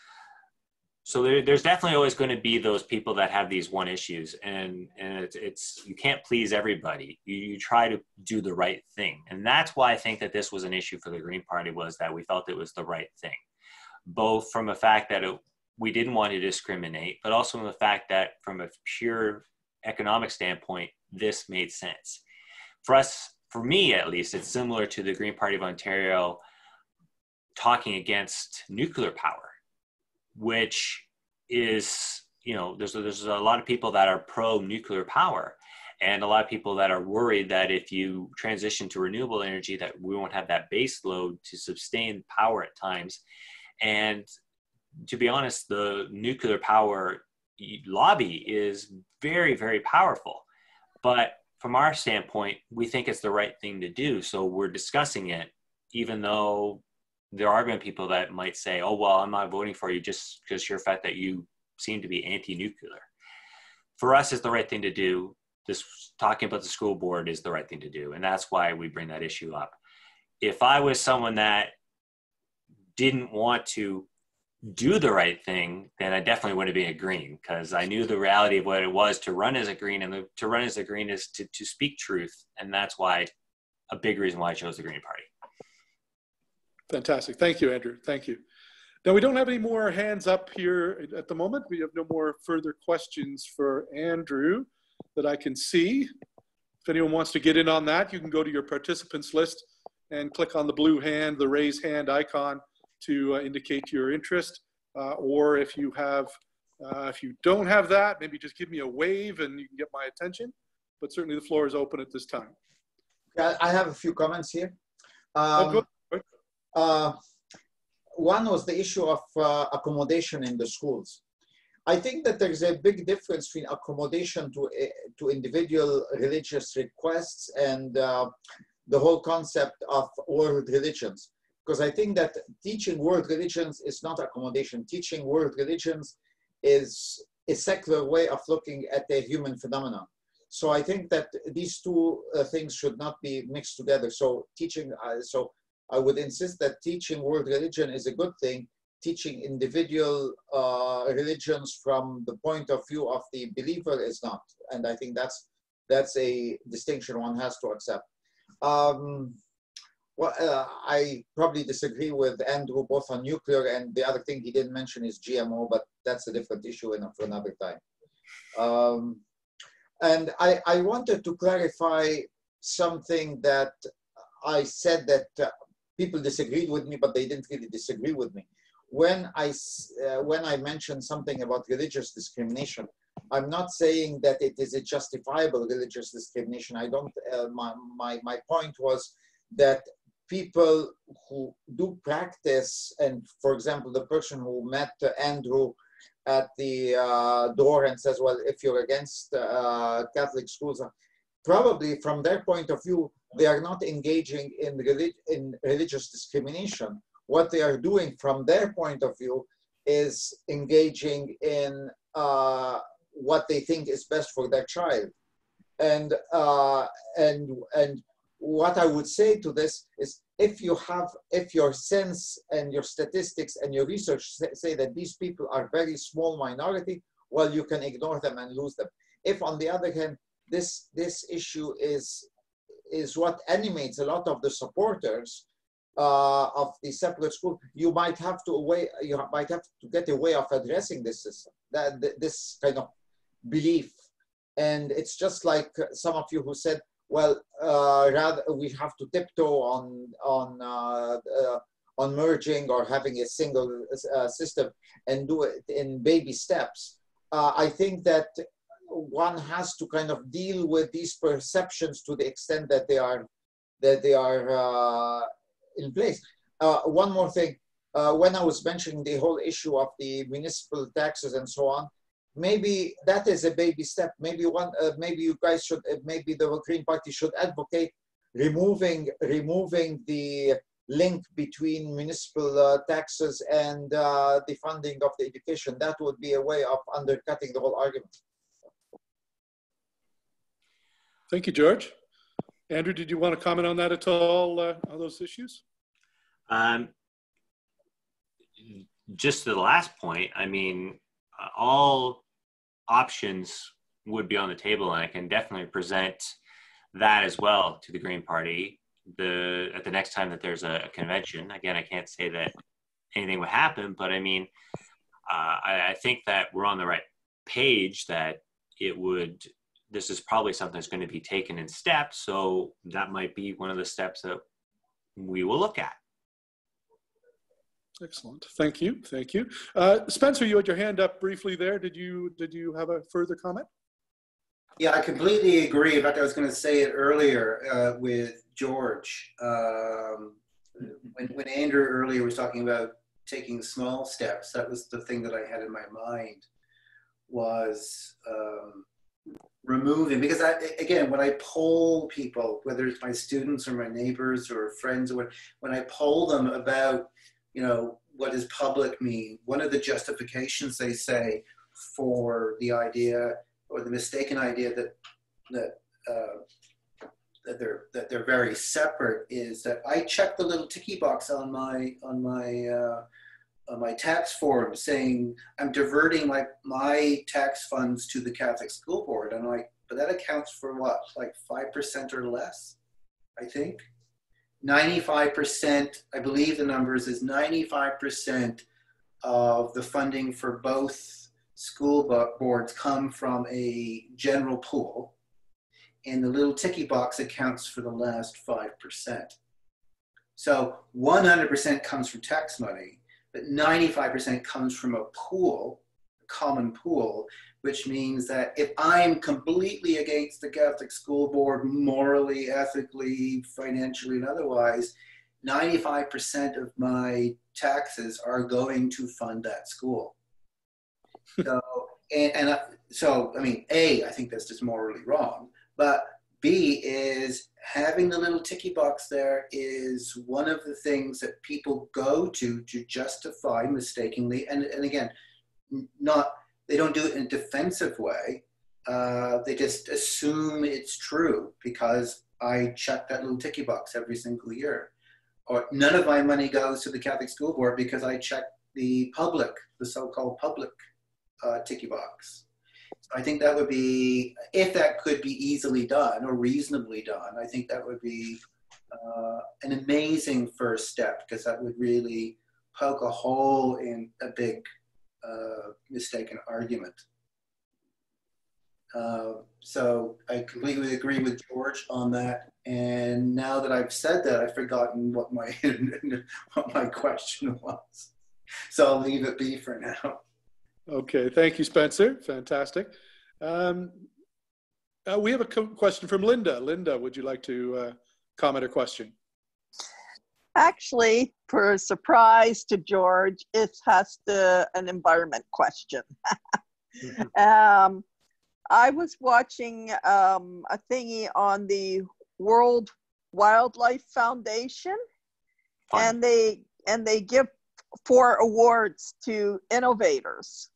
So there, there's definitely always going to be those people that have these one issues, and, and it's, it's, you can't please everybody. You, you try to do the right thing. And that's why I think that this was an issue for the Green Party, was that we felt it was the right thing, both from the fact that it, we didn't want to discriminate, but also from the fact that from a pure economic standpoint, this made sense. For us, for me at least, it's similar to the Green Party of Ontario talking against nuclear power, which is, you know, there's a, there's a lot of people that are pro-nuclear power, and a lot of people that are worried that if you transition to renewable energy, that we won't have that base load to sustain power at times. And to be honest, the nuclear power lobby is very, very powerful. But from our standpoint, we think it's the right thing to do. So we're discussing it, even though there are going to be people that might say, oh, well, I'm not voting for you just because you're the fact that you seem to be anti-nuclear. For us, it's the right thing to do. This talking about the school board is the right thing to do. And that's why we bring that issue up. If I was someone that didn't want to do the right thing, then I definitely wouldn't be a Green, because I knew the reality of what it was to run as a Green, and the, to run as a Green is to, to speak truth. And that's why, a big reason why I chose the Green Party. Fantastic. Thank you, Andrew. Thank you. Now, we don't have any more hands up here at the moment. We have no more further questions for Andrew that I can see. If anyone wants to get in on that, you can go to your participants list and click on the blue hand, the raise hand icon, to uh, indicate your interest. Uh, or if you have, uh, if you don't have that, maybe just give me a wave and you can get my attention. But certainly the floor is open at this time. I have a few comments here. Um, oh, go uh, one was the issue of uh, accommodation in the schools. I think that there's a big difference between accommodation to, uh, to individual religious requests and uh, the whole concept of world religions. Because I think that teaching world religions is not accommodation. Teaching world religions is a secular way of looking at a human phenomenon. So I think that these two uh, things should not be mixed together. So teaching, uh, so I would insist that teaching world religion is a good thing. Teaching individual uh, religions from the point of view of the believer is not. And I think that's, that's a distinction one has to accept. Um, well, uh, I probably disagree with Andrew both on nuclear, and the other thing he didn't mention is G M O, but that's a different issue in, for another time. Um, and I, I wanted to clarify something that I said that uh, people disagreed with me, but they didn't really disagree with me. When I, uh, when I mentioned something about religious discrimination, I'm not saying that it is a justifiable religious discrimination. I don't, uh, my, my, my point was that people who do practice, and for example, the person who met uh, Andrew at the uh, door and says, well, if you're against uh, Catholic schools, probably from their point of view, they are not engaging in, relig in religious discrimination. What they are doing from their point of view is engaging in uh, what they think is best for their child. And, uh, and, and what I would say to this is, if you have, if your sense and your statistics and your research say that these people are very small minority, well, you can ignore them and lose them. If on the other hand, this, this issue is, is what animates a lot of the supporters uh, of the secular school, you might have to away, you might have to get a way of addressing this system, that this kind of belief. And it's just like some of you who said, well, uh, rather we have to tiptoe on on uh, uh, on merging or having a single uh, system and do it in baby steps. Uh, I think that one has to kind of deal with these perceptions to the extent that they are that they are uh, in place. Uh, one more thing, uh, when I was mentioning the whole issue of the municipal taxes and so on, maybe that is a baby step. Maybe one, uh, maybe you guys should, uh, maybe the Green Party should advocate removing removing the link between municipal uh, taxes and uh, the funding of the education. That would be a way of undercutting the whole argument. Thank you, George. Andrew, did you want to comment on that at all, uh, on those issues? Um, just to the last point, I mean, uh, all options would be on the table, and I can definitely present that as well to the Green Party the at the next time that there's a, a convention. Again, I can't say that anything would happen, but I mean, uh, I, I think that we're on the right page, that it would, this is probably something that's going to be taken in steps, so that might be one of the steps that we will look at. Excellent. Thank you. Thank you. Uh, Spencer, you had your hand up briefly there. Did you did you have a further comment? Yeah, I completely agree. In fact, I was going to say it earlier uh, with George. Um, when, when Andrew earlier was talking about taking small steps, that was the thing that I had in my mind, was um, removing, because I, again, when I poll people, whether it's my students or my neighbors or friends, or what, when I poll them about, you know, what does public mean? One of the justifications they say for the idea, or the mistaken idea, that that uh, that they're that they're very separate, is that I check the little ticky box on my on my uh, on my tax form saying I'm diverting my my tax funds to the Catholic School Board, and I'm like, but that accounts for what, like five percent or less, I think. ninety-five percent, I believe the numbers is ninety-five percent of the funding for both school boards come from a general pool, and the little ticky box accounts for the last five percent. So one hundred percent comes from tax money, but ninety-five percent comes from a pool, a common pool, which means that if I'm completely against the Catholic School Board, morally, ethically, financially, and otherwise, ninety-five percent of my taxes are going to fund that school. So, and, and uh, so, I mean, A, I think that's just morally wrong, but B is having the little ticky box there is one of the things that people go to to justify mistakenly, and, and again, not, they don't do it in a defensive way. Uh, they just assume it's true because I check that little ticky box every single year. Or none of my money goes to the Catholic School Board because I check the public, the so-called public uh, ticky box. So I think that would be, if that could be easily done or reasonably done, I think that would be uh, an amazing first step, because that would really poke a hole in a big uh, mistaken argument. Uh, so I completely agree with George on that. And now that I've said that, I've forgotten what my what my question was. So I'll leave it be for now. Okay, thank you, Spencer. Fantastic. Um, uh, we have a question from Linda. Linda, would you like to uh, comment or question? Actually, for a surprise to George, it has to an environment question. um, I was watching um, a thingy on the World Wildlife Foundation, Fun. and they and they give four awards to innovators.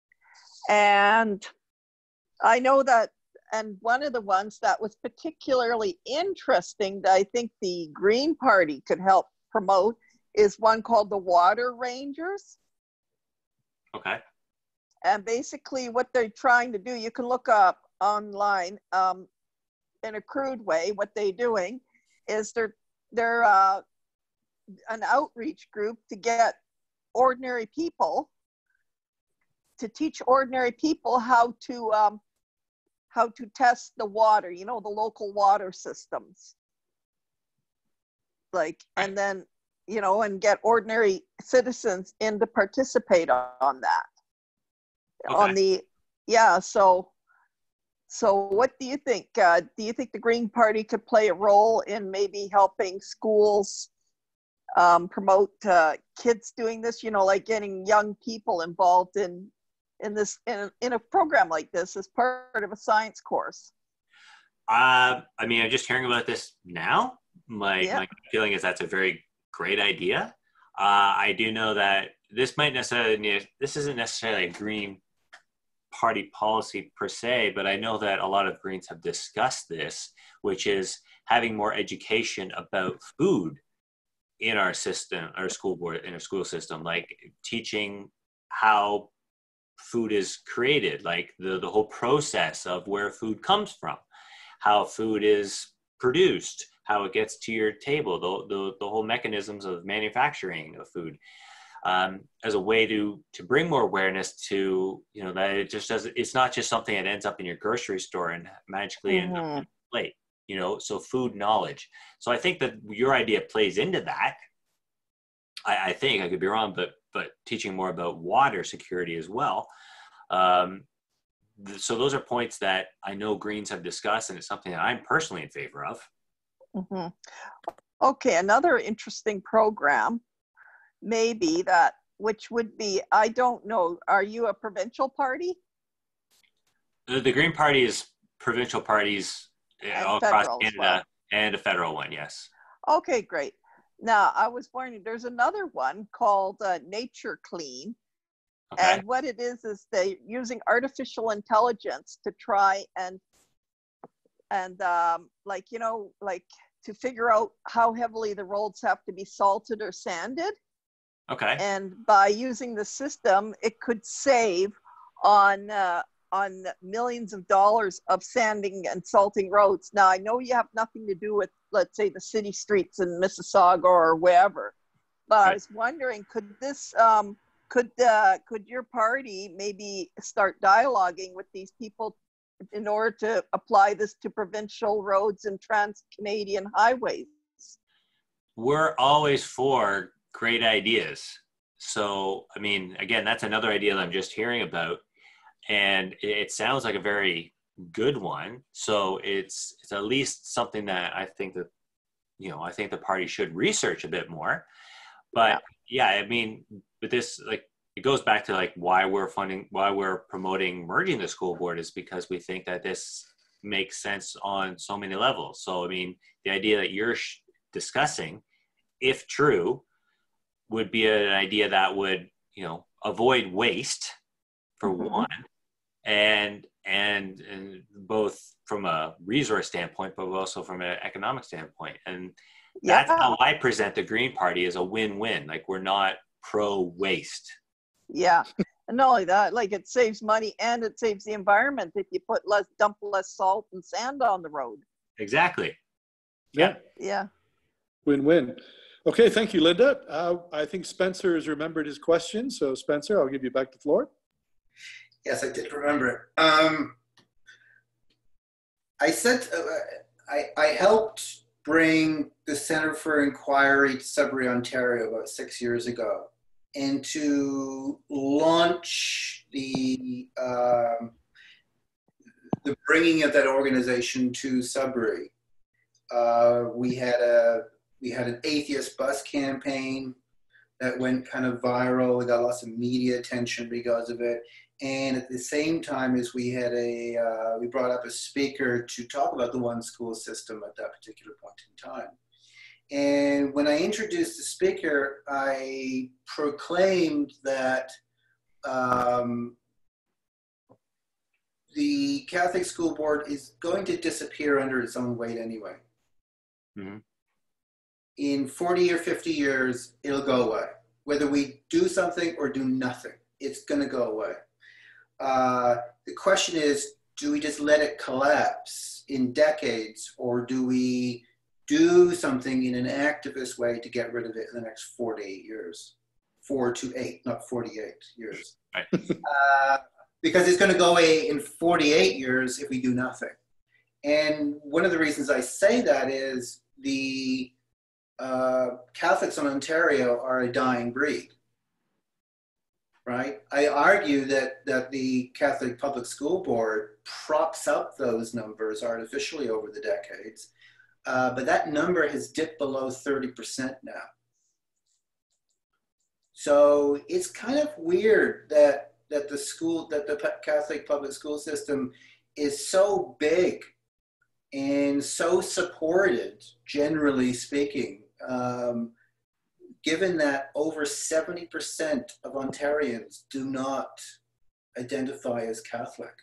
And I know that, and one of the ones that was particularly interesting that I think the Green Party could help promote is one called the Water Rangers. Okay. And basically what they're trying to do, you can look up online um, in a crude way, what they're doing is they're, they're uh, an outreach group to get ordinary people, to teach ordinary people how to um, how to test the water, you know, the local water systems. Like, and then, you know, and get ordinary citizens in to participate on that. Okay. On the, yeah, so, so what do you think? Uh, do you think the Green Party could play a role in maybe helping schools um, promote uh, kids doing this, you know, like getting young people involved in in this, in, in a program like this as part of a science course? Uh, I mean, I'm just hearing about this now. My, yeah. my feeling is that's a very great idea. Uh, I do know that this might necessarily, this isn't necessarily a Green party policy per se, but I know that a lot of Greens have discussed this, which is having more education about food in our system, our school board, in our school system, like teaching how food is created, like the, the whole process of where food comes from, how food is produced, how it gets to your table, the, the, the whole mechanisms of manufacturing of food, um, as a way to to bring more awareness to, you know, that it just doesn't, it's not just something that ends up in your grocery store and magically Mm-hmm. ends up on your plate, you know, so food knowledge. So I think that your idea plays into that. I, I think, I could be wrong, but but teaching more about water security as well. Um, th- so those are points that I know Greens have discussed, and it's something that I'm personally in favor of. Mm-hmm. Okay, another interesting program, maybe that, which would be, I don't know, are you a provincial party? The, the Green Party is provincial parties And all across federal as Canada, well. and a federal one, yes. Okay, great. Now, I was wondering, there's another one called uh, Nature Clean. Okay. And what it is, is they using artificial intelligence to try and, and um, like, you know, like to figure out how heavily the roads have to be salted or sanded. Okay. And by using the system, it could save on, uh, on millions of dollars of sanding and salting roads. Now, I know you have nothing to do with, let's say, the city streets in Mississauga or wherever, but right. I was wondering, could this, um, could, uh, could your party maybe start dialoguing with these people in order to apply this to provincial roads and trans-Canadian highways? We're always for great ideas. So, I mean, again, that's another idea that I'm just hearing about. And it sounds like a very good one. So it's it's at least something that I think that, you know, I think the party should research a bit more. But yeah, yeah I mean, but this, like, it goes back to like why we're funding, why we're promoting merging the school board is because we think that this makes sense on so many levels. So, I mean, the idea that you're sh- discussing, if true, would be an idea that would, you know, avoid waste for mm-hmm. one. And, and and both from a resource standpoint, but also from an economic standpoint. And that's yeah. how I present the Green Party as a win-win. Like, we're not pro-waste. Yeah, and not only that, like, it saves money and it saves the environment if you put less, dump less salt and sand on the road. Exactly. Yeah. Yeah. Win-win. Okay, thank you, Linda. Uh, I think Spencer has remembered his question. So Spencer, I'll give you back the floor. Yes, I did remember it. Um, I said, uh, I, I helped bring the Center for Inquiry to Sudbury, Ontario about six years ago, and to launch the, um, the bringing of that organization to Sudbury. Uh, we had a, we had an atheist bus campaign that went kind of viral. We got lots of media attention because of it. And at the same time as we had a, uh, we brought up a speaker to talk about the one school system at that particular point in time. And when I introduced the speaker, I proclaimed that um, the Catholic School Board is going to disappear under its own weight anyway. Mm-hmm. In forty or fifty years, it'll go away. Whether we do something or do nothing, it's going to go away. Uh, the question is, do we just let it collapse in decades, or do we do something in an activist way to get rid of it in the next forty-eight years? Four to eight, not forty-eight years. Right. uh, because it's going to go away in forty-eight years if we do nothing. And one of the reasons I say that is the uh, Catholics in Ontario are a dying breed. Right? I argue that, that the Catholic Public School Board props up those numbers artificially over the decades, uh, but that number has dipped below thirty percent now. So it's kind of weird that, that the school, that the Catholic public school system is so big and so supported, generally speaking, um, given that over seventy percent of Ontarians do not identify as Catholic.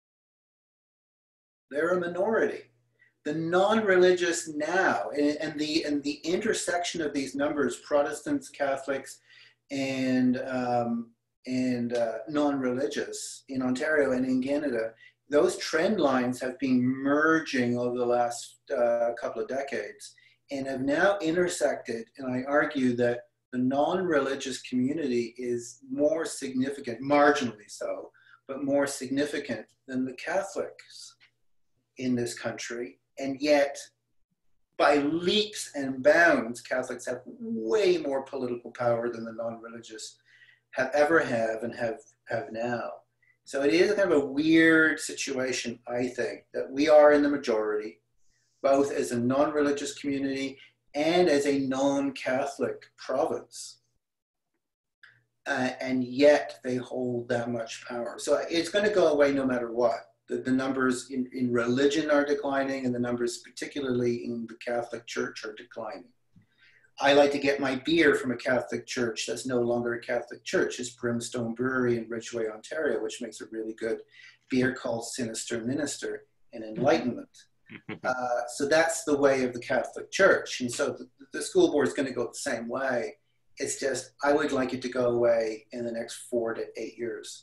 They're a minority. The non-religious now, and, and, the, and the intersection of these numbers, Protestants, Catholics, and, um, and uh, non-religious in Ontario and in Canada, those trend lines have been merging over the last uh, couple of decades and have now intersected, and I argue that the non-religious community is more significant, marginally so, but more significant than the Catholics in this country. And yet, by leaps and bounds, Catholics have way more political power than the non-religious have ever have and have, have now. So it is kind of a weird situation, I think, that we are in the majority, both as a non-religious community and as a non-Catholic province. Uh, and yet they hold that much power. So it's going to go away no matter what. The, the numbers in, in religion are declining, and the numbers particularly in the Catholic Church are declining. I like to get my beer from a Catholic church that's no longer a Catholic church. It's Brimstone Brewery in Ridgeway, Ontario, which makes a really good beer called Sinister Minister and Enlightenment. Uh, so that's the way of the Catholic Church. And so the, the school board is going to go the same way. It's just, I would like it to go away in the next four to eight years.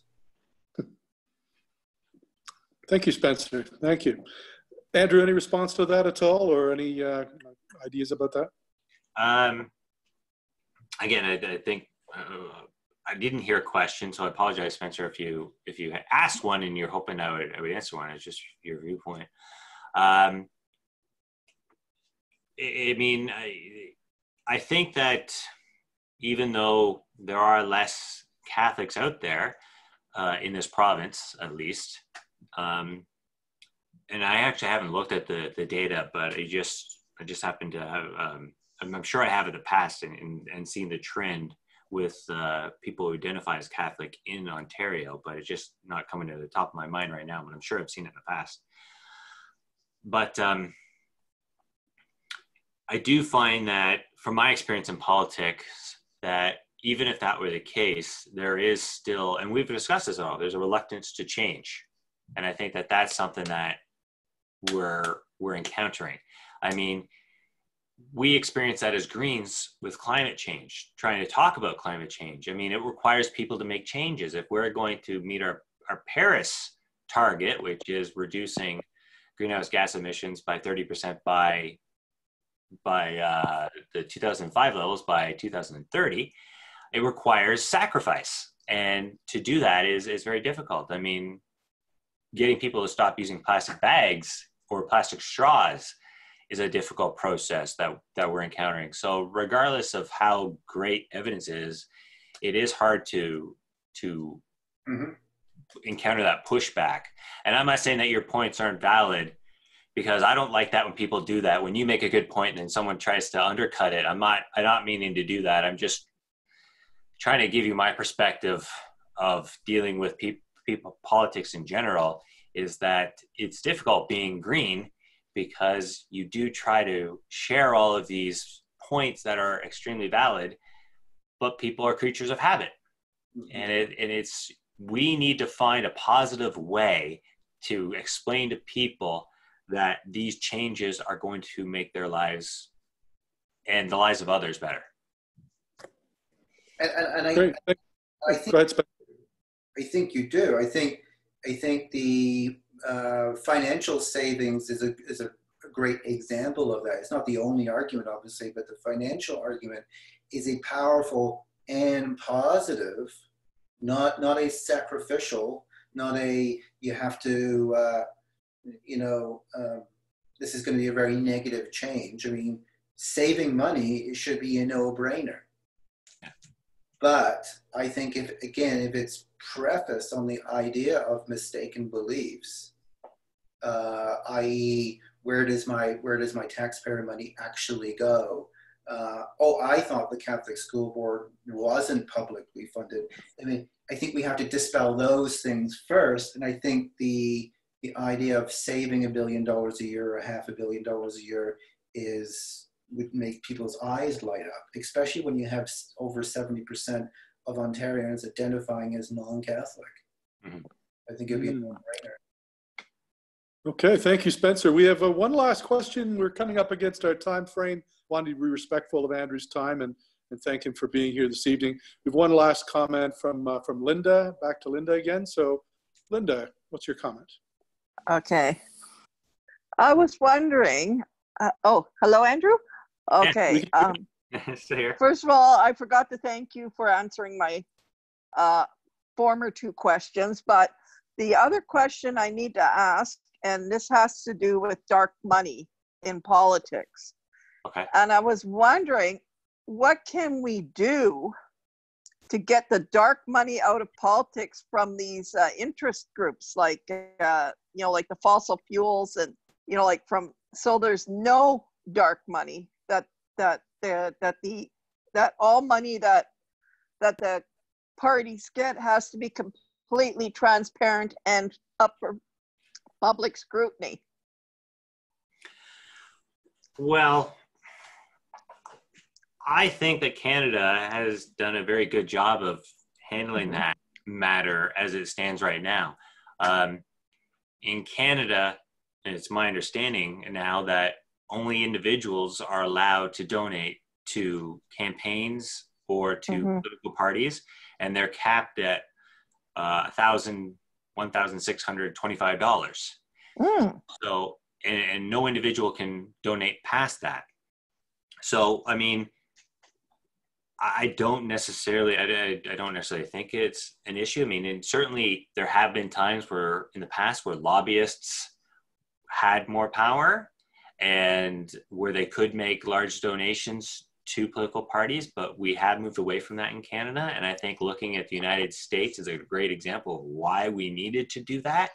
Thank you, Spencer. Thank you. Andrew, any response to that at all, or any uh, ideas about that? Um, again, I, I think uh, I didn't hear a question, so I apologize, Spencer, if you if you had asked one and you're hoping I would, I would answer one. It's just your viewpoint. Um, I, I mean, I, I think that even though there are less Catholics out there, uh, in this province, at least, um, and I actually haven't looked at the, the data, but I just, I just happen to have, um, I'm sure I have in the past and, and, and seen the trend with uh, people who identify as Catholic in Ontario, but it's just not coming to the top of my mind right now, but I'm sure I've seen it in the past. But um, I do find that from my experience in politics, that even if that were the case, there is still, and we've discussed this all, there's a reluctance to change. And I think that that's something that we're, we're encountering. I mean, we experience that as Greens with climate change, trying to talk about climate change. I mean, it requires people to make changes. If we're going to meet our, our Paris target, which is reducing greenhouse gas emissions by thirty percent by, by uh, the two thousand five levels by two thousand thirty, it requires sacrifice. And to do that is, is very difficult. I mean, getting people to stop using plastic bags or plastic straws is a difficult process that, that we're encountering. So regardless of how great evidence is, it is hard to, to mm-hmm. encounter that pushback. And I'm not saying that your points aren't valid, because I don't like that when people do that. When you make a good point and then someone tries to undercut it, I'm not, I'm not meaning to do that. I'm just trying to give you my perspective of dealing with people, people politics in general, is that it's difficult being Green, because you do try to share all of these points that are extremely valid, but people are creatures of habit. Mm-hmm. And, it, and it's, we need to find a positive way to explain to people that these changes are going to make their lives and the lives of others better. And, and, and I, I, think, I think you do. I think, I think the uh, financial savings is a, is a great example of that. It's not the only argument, obviously, but the financial argument is a powerful and positive, not, not a sacrificial, not a, you have to, uh, you know, um, this is going to be a very negative change. I mean, saving money should be a no-brainer. Yeah. But I think if, again, if it's prefaced on the idea of mistaken beliefs, uh, that is, where does my where does my taxpayer money actually go? Uh, oh, I thought the Catholic School Board wasn't publicly funded. I mean, I think we have to dispel those things first, and I think the the idea of saving a billion dollars a year or half a billion dollars a year is would make people's eyes light up, especially when you have over seventy percent of Ontarians identifying as non-Catholic. Mm-hmm. I think it'd be Mm. a no-brainer. Okay, thank you, Spencer. We have uh, one last question. We're coming up against our time frame. Wanted to be respectful of Andrew's time and, and thank him for being here this evening. We have one last comment from uh, from Linda. Back to Linda again. So, Linda, what's your comment? Okay. I was wondering. Uh, oh, hello, Andrew. Okay. Yeah, Um, Stay here. first of all, I forgot to thank you for answering my uh, former two questions, but the other question I need to ask, and this has to do with dark money in politics. Okay. And I was wondering, what can we do to get the dark money out of politics from these uh, interest groups, like, uh, you know, like the fossil fuels and, you know, like from, so there's no dark money, that, that, the, that the, that all money that, that the parties get has to be completely transparent and up for public scrutiny. Well, I think that Canada has done a very good job of handling Mm-hmm. that matter as it stands right now. Um, in Canada, it's my understanding now that only individuals are allowed to donate to campaigns or to Mm-hmm. political parties, and they're capped at uh, one thousand six hundred twenty-five dollars. Mm. So, and, and no individual can donate past that. So, I mean, I don't necessarily, I, I don't necessarily think it's an issue. I mean, and certainly there have been times where in the past where lobbyists had more power and where they could make large donations to political parties, but we have moved away from that in Canada. And I think looking at the United States is a great example of why we needed to do that.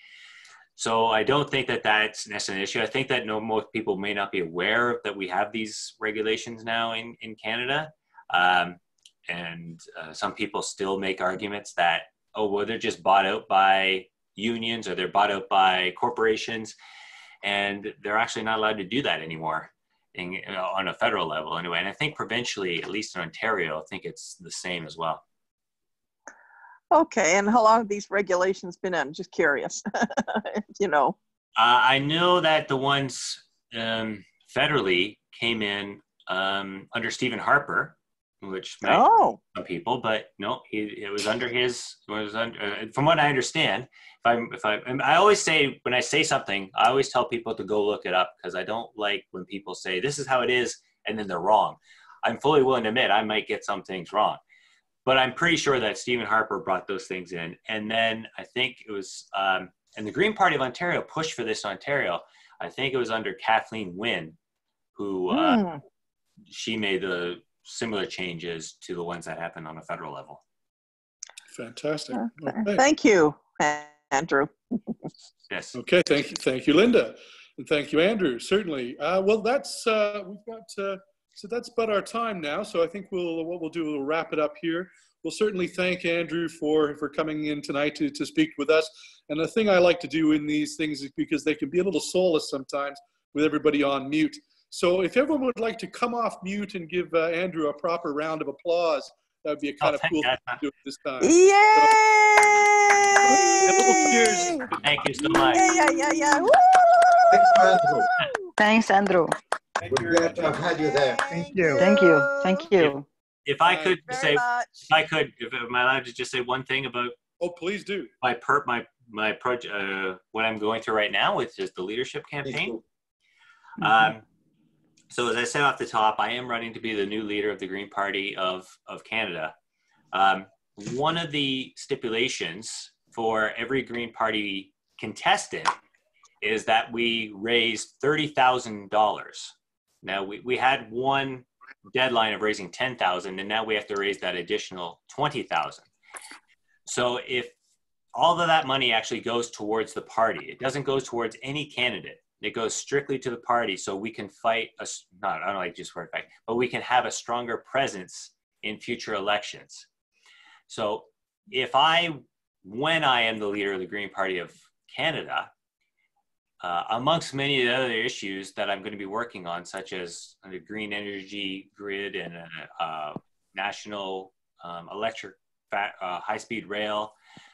So I don't think that that's necessarily an issue. I think that no, most people may not be aware that we have these regulations now in, in Canada. Um, and uh, some people still make arguments that, oh, well, they're just bought out by unions or they're bought out by corporations. And they're actually not allowed to do that anymore in, uh, on a federal level anyway. And I think provincially, at least in Ontario, I think it's the same as well. Okay, and how long have these regulations been in? Just curious, you know. Uh, I know that the ones um, federally came in um, under Stephen Harper, which might Oh. some people, but no, he, it was under his, was under, uh, from what I understand, if I'm, if I, I always say, when I say something, I always tell people to go look it up because I don't like when people say, this is how it is, and then they're wrong. I'm fully willing to admit I might get some things wrong. But I'm pretty sure that Stephen Harper brought those things in. And then I think it was, um, and the Green Party of Ontario pushed for this in Ontario. I think it was under Kathleen Wynne, who uh, Mm. she made the similar changes to the ones that happened on a federal level. Fantastic. Okay. Okay. Thank you, Andrew. Yes. Okay, thank you, thank you, Linda, and thank you, Andrew. Certainly. Uh, well, that's uh, we've got. Uh, So that's about our time now. So I think we'll, what we'll do, we'll wrap it up here. We'll certainly thank Andrew for, for coming in tonight to, to speak with us. And the thing I like to do in these things is because they can be a little solace sometimes with everybody on mute. So if everyone would like to come off mute and give uh, Andrew a proper round of applause, that would be a kind Oh, of cool God. thing to do at this time. Yay! So, a little cheers. Thank you so much. Yeah, yeah, yeah, yeah. Woo! Thanks, Andrew. Thanks, Andrew. We're glad to have had you there. Thank you. Thank you. Thank you. If I could Very say, much. if I could, if am I allowed to just say one thing about Oh, please do. my per my my project, uh, what I'm going through right now, which is the leadership campaign. Um, so as I said off the top, I am running to be the new leader of the Green Party of of Canada. Um, one of the stipulations for every Green Party contestant is that we raise thirty thousand dollars. Now we, we had one deadline of raising ten thousand, and now we have to raise that additional twenty thousand. So if all of that money actually goes towards the party, it doesn't go towards any candidate. It goes strictly to the party, so we can fight a not I don't like just word fight, but we can have a stronger presence in future elections. So if I, when I am the leader of the Green Party of Canada, Uh, amongst many of the other issues that I'm going to be working on, such as the green energy grid and a, a national um, electric fat, uh, high-speed rail,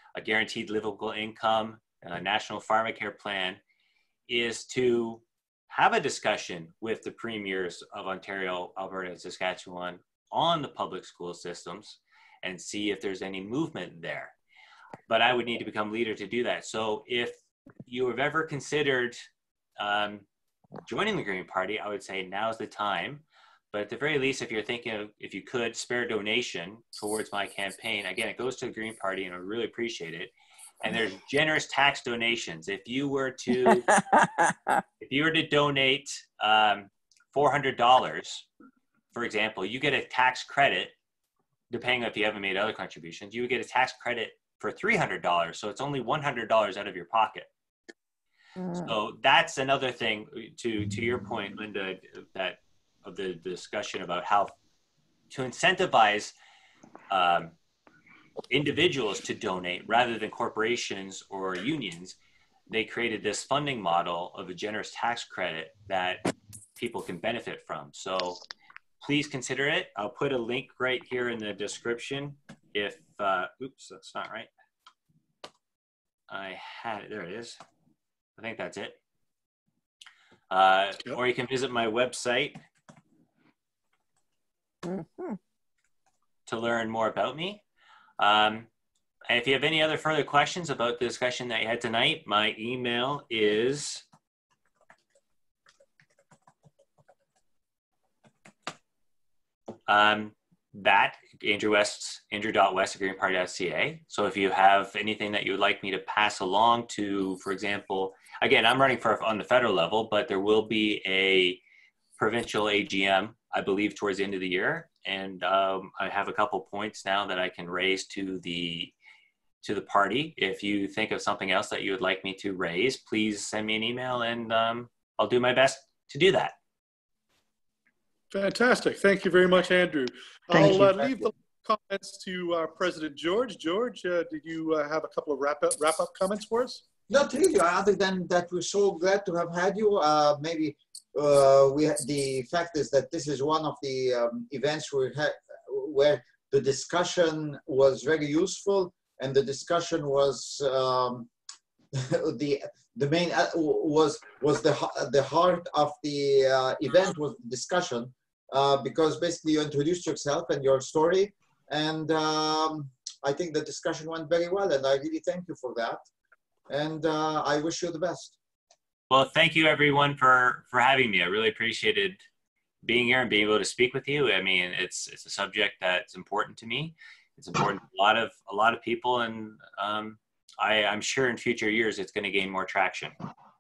a guaranteed livable income, a national pharmacare plan, is to have a discussion with the premiers of Ontario, Alberta, and Saskatchewan on the public school systems and see if there's any movement there. But I would need to become leader to do that. So if you have ever considered um, joining the Green Party, I would say now's the time. But at the very least, if you're thinking of, if you could spare a donation towards my campaign, again, it goes to the Green Party and I really appreciate it. And there's generous tax donations. If you were to, if you were to donate um, four hundred dollars, for example, you get a tax credit, depending on if you haven't made other contributions, you would get a tax credit for three hundred dollars. So it's only one hundred dollars out of your pocket. Mm. So that's another thing to, to your point, Linda, that of the discussion about how to incentivize um, individuals to donate rather than corporations or unions. They created this funding model of a generous tax credit that people can benefit from. So please consider it. I'll put a link right here in the description. If, uh, oops, that's not right. I had it, there it is. I think that's it. Uh, yep. Or you can visit my website mm-hmm. to learn more about me. Um, and if you have any other further questions about the discussion that you had tonight, my email is um, that, Andrew West's, andrew.west at green party dot c a. So if you have anything that you would like me to pass along to, for example, again, I'm running for on the federal level, but there will be a provincial A G M, I believe, towards the end of the year. And um, I have a couple points now that I can raise to the to the party. If you think of something else that you would like me to raise, please send me an email and um, I'll do my best to do that. Fantastic. Thank you very much, Andrew. Thank I'll you. Uh, leave the comments to uh, President George. George, uh, did you uh, have a couple of wrap-up wrap-up comments for us? Not really, other than that we're so glad to have had you. Uh, maybe uh, we the fact is that this is one of the um, events we had where the discussion was very useful, and the discussion was um, the the main uh, was was the the heart of the uh, event was the discussion uh, because basically you introduced yourself and your story, and um, I think the discussion went very well, and I really thank you for that. And uh, I wish you the best. Well, thank you everyone for, for having me. I really appreciated being here and being able to speak with you. I mean, it's it's a subject that's important to me. It's important to a lot of a lot of people, and um, I, I'm sure in future years it's going to gain more traction.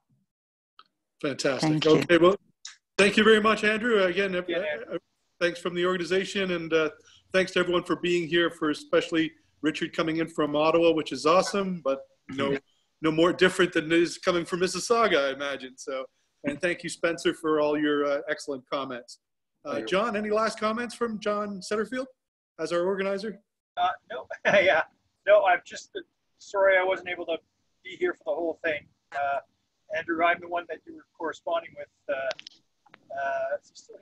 Fantastic. Thank okay, you. well, thank you very much, Andrew. Again, uh, Yeah. uh, thanks from the organization, and uh, thanks to everyone for being here. For especially Richard coming in from Ottawa, which is awesome, but no. No more different than it is coming from Mississauga, I imagine. So, and thank you, Spencer, for all your uh, excellent comments. Uh, John, any last comments from John Setterfield as our organizer? Uh, no, yeah, no, I'm just uh, sorry I wasn't able to be here for the whole thing. Uh, Andrew, I'm the one that you were corresponding with. Uh, uh, is he still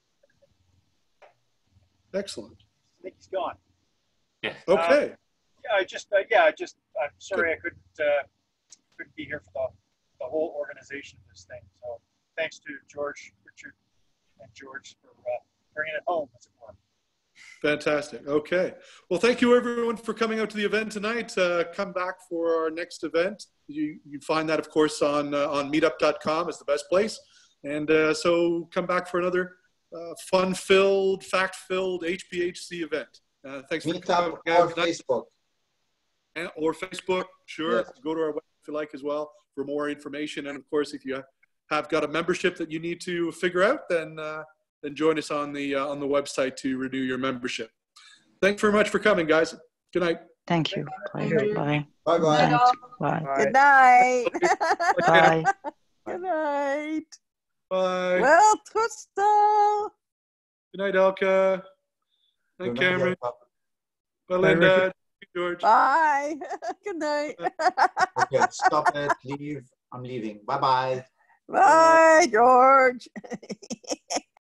here? Excellent. I think he's gone. Yeah. Okay. Uh, yeah, I just, uh, yeah, I just, I'm sorry I couldn't. Uh, couldn't be here for the, the whole organization of this thing. So thanks to George, Richard, and George for uh, bringing it home, as it were. Fantastic. Okay. Well, thank you everyone for coming out to the event tonight. Uh, come back for our next event. You you find that, of course, on uh, on meetup dot com is the best place. And uh, so come back for another uh, fun-filled, fact-filled H P H C event. Uh, thanks for coming. Meetup or Facebook. And, or Facebook, sure. Yes. Go to our website if you like as well for more information. And of course, if you have got a membership that you need to figure out, then uh, then join us on the uh, on the website to renew your membership. Thanks very much for coming, guys. Good night. Thank you. Bye. Bye. Bye bye. Bye. Good night. Bye. Good night. Bye. Well, Twister. Good night, Elka. Night, Good Cameron. night, Bye, Linda. George. Bye. Good night. Okay, stop it. Leave. I'm leaving. Bye bye. Bye, George.